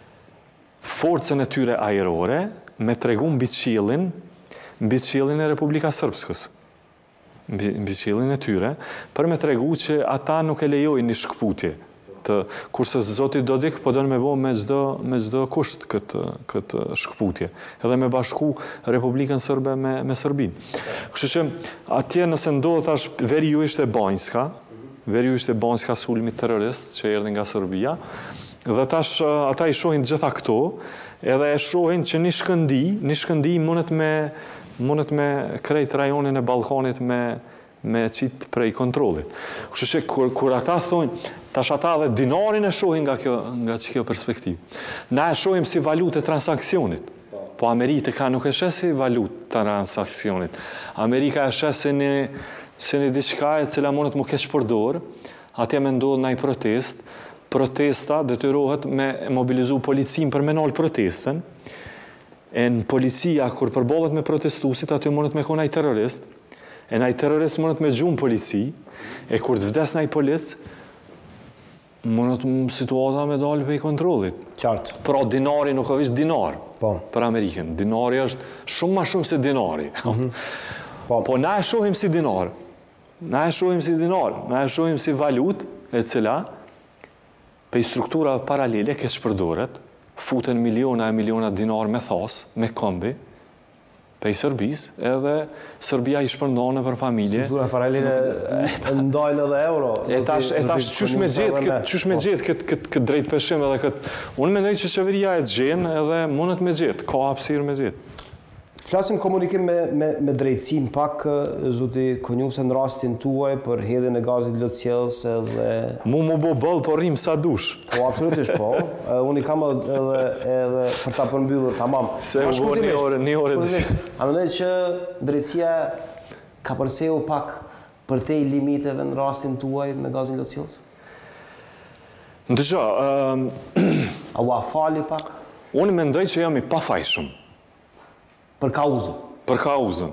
forcën e tyre ajrore me tregu mbi qiellin, mbi qiellin e Republikës Srpskës. Mbi, mbi qiellin e tyre, për me tregu që ata nuk e lejojnë një shkputje. Të, kurse Zoti Dodik po don me bo me çdo me çdo kusht këtë këtë shkputje, edhe me bashku Republikën Sërbe me me Serbinë. Kështu që atje nëse ndodhet tash veri ju ishte Banjska, veri ju ishte Banjska sulmi terrorist që erdhi nga Serbia, dhe tash ata i shohin gjitha këto, edhe e shohin që një shkëndi, një shkëndi mundet me mundet me krejt rajonin e Ballkanit me me qit prej kontrollit. Kështu që kur, kur ata thonë, tash ata dhe dinarin e shohin nga kjo, nga kjo perspektivë. Na e shohim si valutë e transakcionit. Po Amerika nuk e sheh si valutë të transakcionit. Amerika e sheh si një, si një diçka e cila mundet mu keq përdor, atje me ndodh ndaj protest, protesta detyrohet me mobilizu policin për me nal protestën. E në policia, kur përballet me protestuesit, aty mundet me konë ai terrorist. E naj terrorist mundet me gjumë polici, e kur të vdes naj polic, mundet situata me dalë për i kontrolit. Qartë. Pra dinari nuk ka vishë dinar po. Për Amerikën. Dinari është shumë ma shumë se dinari. Mm-hmm. po. po na e shohim si dinar. Na e shohim si dinar. Na e shohim si valut e cila për i struktura paralele ke shpërdoret, futen miliona e miliona dinar me thas, me kombi, pe i Serbis, edhe Serbia i shpërndonë për familje. Struktura paralele ndajnë edhe euro. E tash, e tash qysh me gjithë këtë drejt peshim edhe këtë... Unë mendoj që qeveria e të gjenë edhe mundet me gjithë, ka hapësirë me gjithë. Flasim komunikim me, me, me drejtësin pak, zoti Konjuse, në rastin tuaj për hedhjen e gazit lotësjellës edhe... Mu mu bo bëllë, por rrim sa dush. Po, absolutisht po. Unë i kam edhe, edhe për ta përmbyllur, tamam. Se u bo një orë, një orë të shi. A mendoj që drejtësia ka përseu pak për te i limiteve në rastin tuaj me gazin lotësjellës? Ndëgja... Um... A u afali pak? Unë mendoj që jam i pafajshëm. Për kauzën? Për kauzën.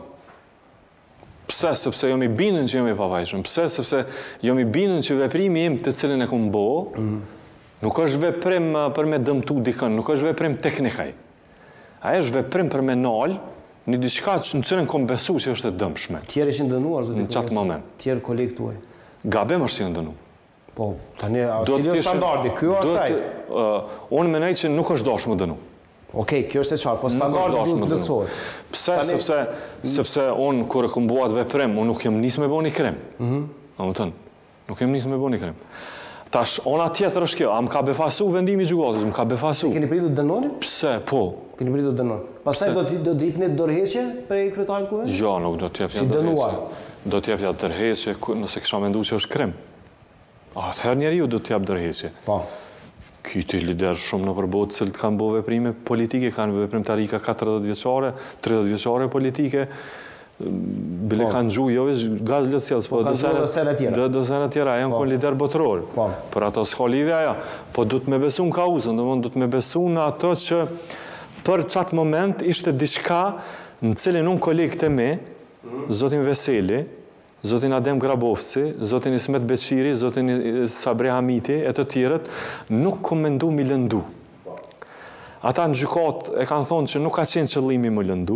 Pse? Sepse jam i binën që jam i pafajshëm. Pse? Sepse jam i binën që veprimi im të cilin e kum bo, mm. nuk është veprim për me dëmtu dikën, nuk është veprim teknikaj. A është veprim për me nal, një diçka që në cilin kom besu që është e dëmshme. Tjerë ishin dënuar, zotë? Në qatë moment. Tjerë kolegë tuaj? Gabem është që në dënu. Po, tani, cili është standardi? Kjo është aj? Uh, unë menej që nuk është dosh më dënu. Okej, kjo është e qartë, po standardi duhet plotësohet. Pse? Sepse, sepse unë, kur e kom buat veprim, unë nuk jem nisë me bo një krem. A më tënë, nuk jem nisë me bo një krem. Tash, ona tjetër është kjo, a më ka befasu vendimi gjykatës, më ka befasu. Keni pritur dënoni? Pse, po. Keni pritur dënoni. Pastaj do të jepni dorëheqje prej kryetarit kuvetit? Jo, nuk do të jepja dorëheqje. Si dënuar? Do të jepja dorëheqje nëse kisha menduar që është krem. Atëherë njeriu do të jap dorëheqje. Po. Kyti lider shumë në përbot cilët kanë bo veprime politike, kanë veprimtari ka katërdhjetë vjeçare, tridhjetë vjeçare politike, bile kanë gju, jo veç gaz lotësjellës, po dësene tjera, janë kon lider botëror. Për ato s'ka lidhja ajo, po du të me besu në kauzën, du të me besu në ato që për qatë moment ishte diçka në cilin unë kolegë të me, zotin Veseli, zotin Adem Grabovci, zotin Ismet Beqiri, zotin Sabri Hamiti, e të tjerët, nuk komendu mi lëndu. Ata në gjykat e kanë thonë që nuk ka qenë qëllimi më lëndu,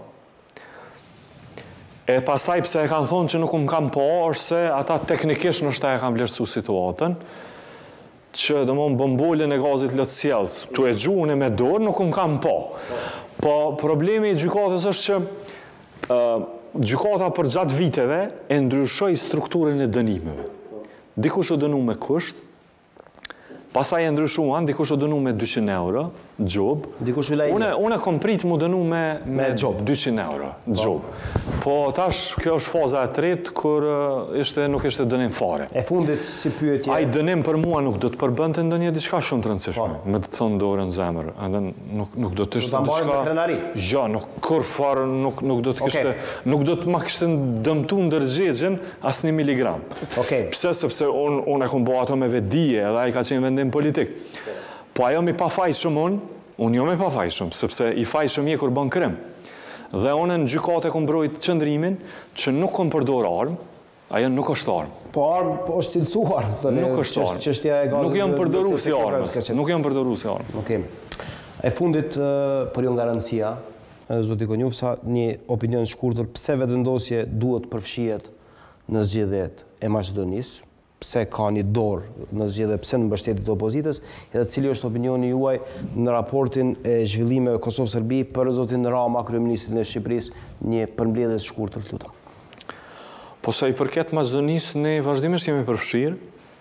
e pasaj pse e kanë thonë që nuk më kam po, është se ata teknikisht nështë ta e kanë vlerësu situatën, që dhe mon bëmbollin e gazit lotësjellës, tu e gjuhën e me dorë, nuk më kam po. Po problemi i gjykatës është që uh, gjykata për gjatë viteve e ndryshoi strukturën e dënimeve. Dikush u dënu me kusht, Pastaj e ndryshuan, dikush o dënu me dyqind euro, gjob. Dikush u lajnë. Une, une kom prit mu dënu me, Me gjob. dyqind euro, gjob. Po tash, kjo është faza e tretë, kur uh, ishte, nuk ishte dënim fare. E fundit si pyetje. Ai dënim për mua nuk do të përbënte ndonjë diçka shumë të rëndësishme. Me të thënë dorën zemër. Edhe nuk, nuk do të ishte Do ta marrë me krenari. Jo, nuk kur farë, nuk, nuk do të kishte, nuk do të ma kishte dëmtu ndërgjegjen as një miligram. Okej. Pse? Sepse unë un e kom bo ato me vedije, edhe ai ka qenë vendim politik. Po ajo mi pa fajshëm unë, unë jo mi pa fajshëm, sepse i fajshëm je kur bën krim. Dhe unë në gjykatë kom mbrojt qëndrimin që nuk kom përdor armë, ajo nuk është armë. Po armë po është cilësuar. Nuk është armë. Nuk jam përdoru si armës. Nuk jam përdoru si armë. Okej. E fundit, për jo garancia, zoti Konjufsa, një opinion shkurtër, pse vetëvendosje duhet përfshihet në zgjedhjet e Maqedonisë, pse ka një dorë në zgjedhje, pse në mbështetjet e opozitës, edhe cili është opinioni juaj në raportin e zhvillimeve Kosovë-Serbi për zotin Rama, kryeministrin e Shqipërisë, një përmbledhje të shkurtër, lutem. Po sa i përket Maqedonisë, ne vazhdimisht jemi përfshirë.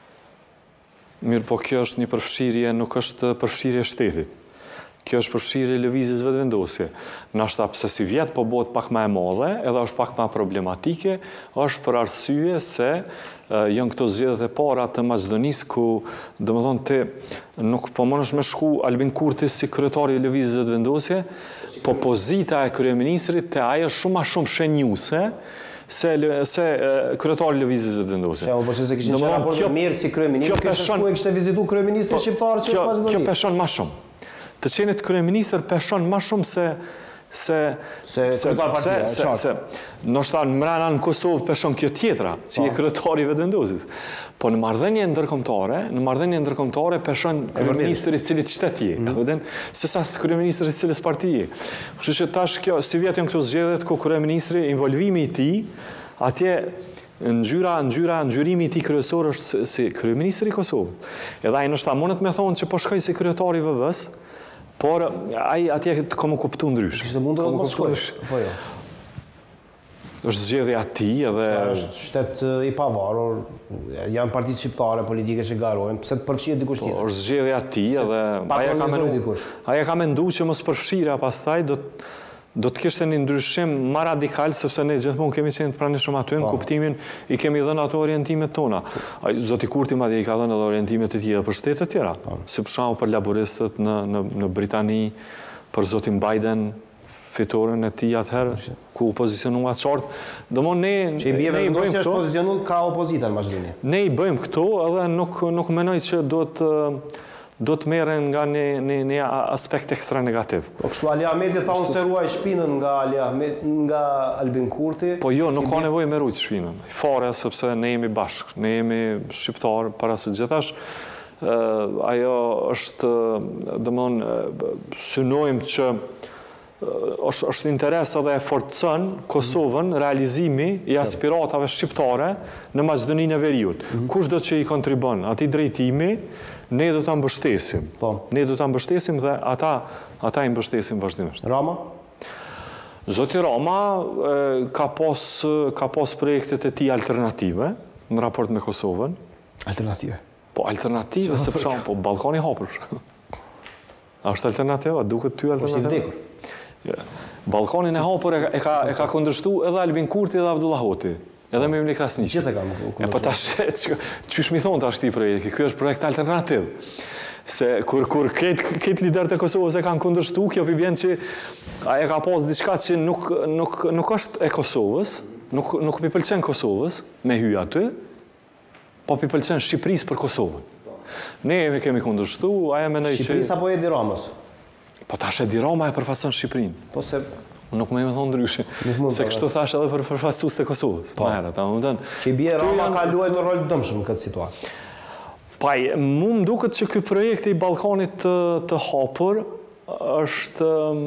Mirë, po kjo është një përfshirje, nuk është përfshirje shtetit. Kjo është përfshirje lëvizjes vetëvendosje. Nashta pse si vjet po bëhet pak më e madhe, edhe është pak më problematike, është për arsye se uh, janë këto zgjedhjet e para të Maqedonisë ku, domethënë ti nuk po mundesh me shku Albin Kurti si kryetari i lëvizjes vetëvendosje, po pozita e kryeministrit te ai është shumë më shumë shenjuese se se kryetari i lëvizjes vetëvendosje. Po po se kishin qenë raporte mirë si kryeminist, kishte shkuar e kishte vizitu kryeministri shqiptar që është Maqedoni. Kjo peshon më shumë. Të qenit kryeministër peshon më shumë se se se kryetar partia, se se ndoshta mbrana në Kosovë peshon kjo tjetra, që je kryetari i vetëvendosjes. Po në marrëdhënie ndërkombëtare, në marrëdhënie ndërkombëtare peshon kryeministri i cilit shtet je, e kupton? Se sa kryeministri i cilës parti je. Kështu që tash kjo si vjet janë këto zgjedhjet ku kryeministri involvimi i tij atje ngjyra ngjyra ngjyrimi i tij kryesor është si kryeministri i Kosovës. Edhe ai ndoshta mundet me thonë që po shkoj si kryetari i V V-s, por ai atje të komo kuptu ndryshe. Kishte mundur të mos shkosh. Po jo. Është zgjedhja e tij edhe është shtet i pavarur, janë partitë shqiptare politike që garojnë, pse të përfshihet dikush tjetër. Është zgjedhja e tij edhe ai ka menduar, ai ka menduar që mos përfshira pastaj do do të kishte një ndryshim më radikal, sepse ne gjithmonë kemi qenë të pranishëm aty në kuptimin i kemi dhënë ato orientimet tona. Zoti Kurti madje i ka dhënë edhe orientimet e tjera për shtete të tjera, si për shembull për laboristët në në në Britani, për zotin Biden, fitoren e tij atëherë ku u pozicionua qartë. Domthonë ne që i bie vendosja është pozicionuar ka opozita në Maqedoni. Ne i bëjmë këto edhe nuk nuk mendoj që duhet do të merren nga një, një, një aspekt ekstra negativ. Po kështu Ali Ahmeti tha unë se ruaj shpinën nga Ali Ahmet, nga Albin Kurti. Po jo, nuk ka nevojë me rujt shpinën. Fare, sepse ne jemi bashkë, ne jemi shqiptar para së gjithash. Uh, ajo është, domthonë, synojmë që është, është interes edhe e forcon Kosovën realizimi i aspiratave shqiptare në Maqedoninë e Veriut. Mm -hmm. Kush do që i kontribon atij drejtimi, ne do ta mbështesim. Po. Ne do ta mbështesim dhe ata ata i mbështesim vazhdimisht. Rama? Zoti Rama e, ka pas ka pas projektet e tij alternative në raport me Kosovën. Alternative. Po alternative se për shembull, po Ballkani i hapur. A është alternativa? Duket ty alternativa? Ballkanin e hapur e ka e ka kundërshtuar edhe Albin Kurti edhe Abdullah Hoti. Edhe me Emri Krasniqi. Gjithë e kam. E po tash çysh mi thon tash ti projekti, ky është projekt alternativ. Se kur kur këtë këtë liderët e Kosovës e kanë kundërshtuar, kjo pi vjen që ai ka pas diçka që nuk nuk nuk është e Kosovës, nuk nuk pi pëlqen Kosovës me hy aty, po pi pëlqen Shqipërisë për Kosovën. Ne e kemi kundërshtuar, ai mendoj që Shqipërisë apo Edi Ramës? Po tash Edi Rama e përfaqëson Shqipërinë. Po se nuk më e thonë ndryshe, se kështu thash edhe për përfaqësues të Kosovës. Po, herët, a më që i bie Rama ka luajtur rol dëmshëm në këtë situatë. Paj, mu më duket që ky projekt i Ballkanit të, të hapur është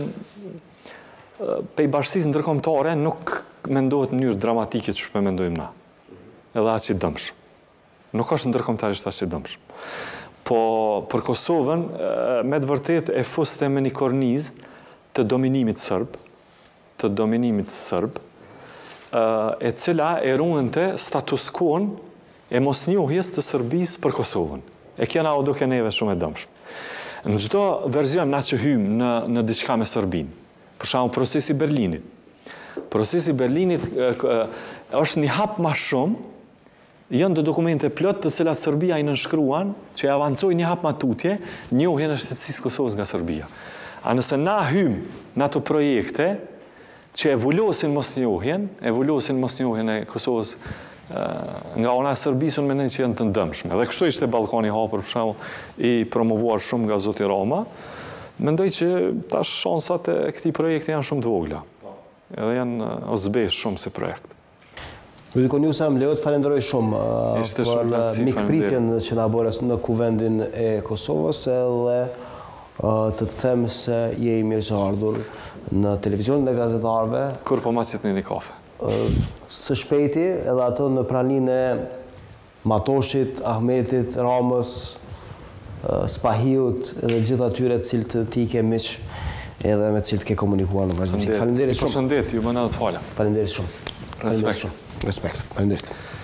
pe bashkësisë ndërkombëtare nuk mendohet në mënyrë dramatike që shpe mendojmë na. Edhe aq i dëmshëm. Nuk është ndërkombëtarisht aq i dëmshëm. Po për Kosovën, me të vërtet e fuste me një kornizë të dominimit sërb, të dominimit sërb, e cila e ruante status quo e mosnjohjes të Serbisë për Kosovën. e kena o duke neve shumë e dëmshme. Në çdo verzion na që hymë në, në diçka me Serbinë, për shembull procesi Berlinit. Procesi Berlinit e, e, është një hap më shumë, janë të dokumente plot të cilat Serbia i nënshkruan, që e avancoi një hap më tutje, njohjen e shtetësisë Kosovës nga Serbia. A nëse na hymë në ato projekte që evoluosin mosnjohjen, evoluosin mosnjohjen e Kosovës nga ona e Serbisë, unë mendoj që janë të ndëmshme. Dhe kështu ishte Ballkani i hapur, për shembull, i promovuar shumë nga zoti Roma. Mendoj që tash shansat e këtij projekti janë shumë të vogla. Edhe janë ozbesh shumë si projekt. Rudikon, ju sa më lejo të falenderoj shumë për mikpritjen që na bërë në kuvendin e Kosovës, edhe të të them se je i mirë se ardhur në televizionin e gazetarëve. Kur po ma qitni një kafe? Së shpejti, edhe ato në praninë e Matoshit, Ahmetit, Ramës, Spahiut, edhe gjithë atyre të cilët ti ke miq edhe me të cilët ke komunikuar në vazhdimsi. Faleminderit shumë. Përshëndet, ju më na të falem. Faleminderit shumë. Respekt. Respekt. Faleminderit.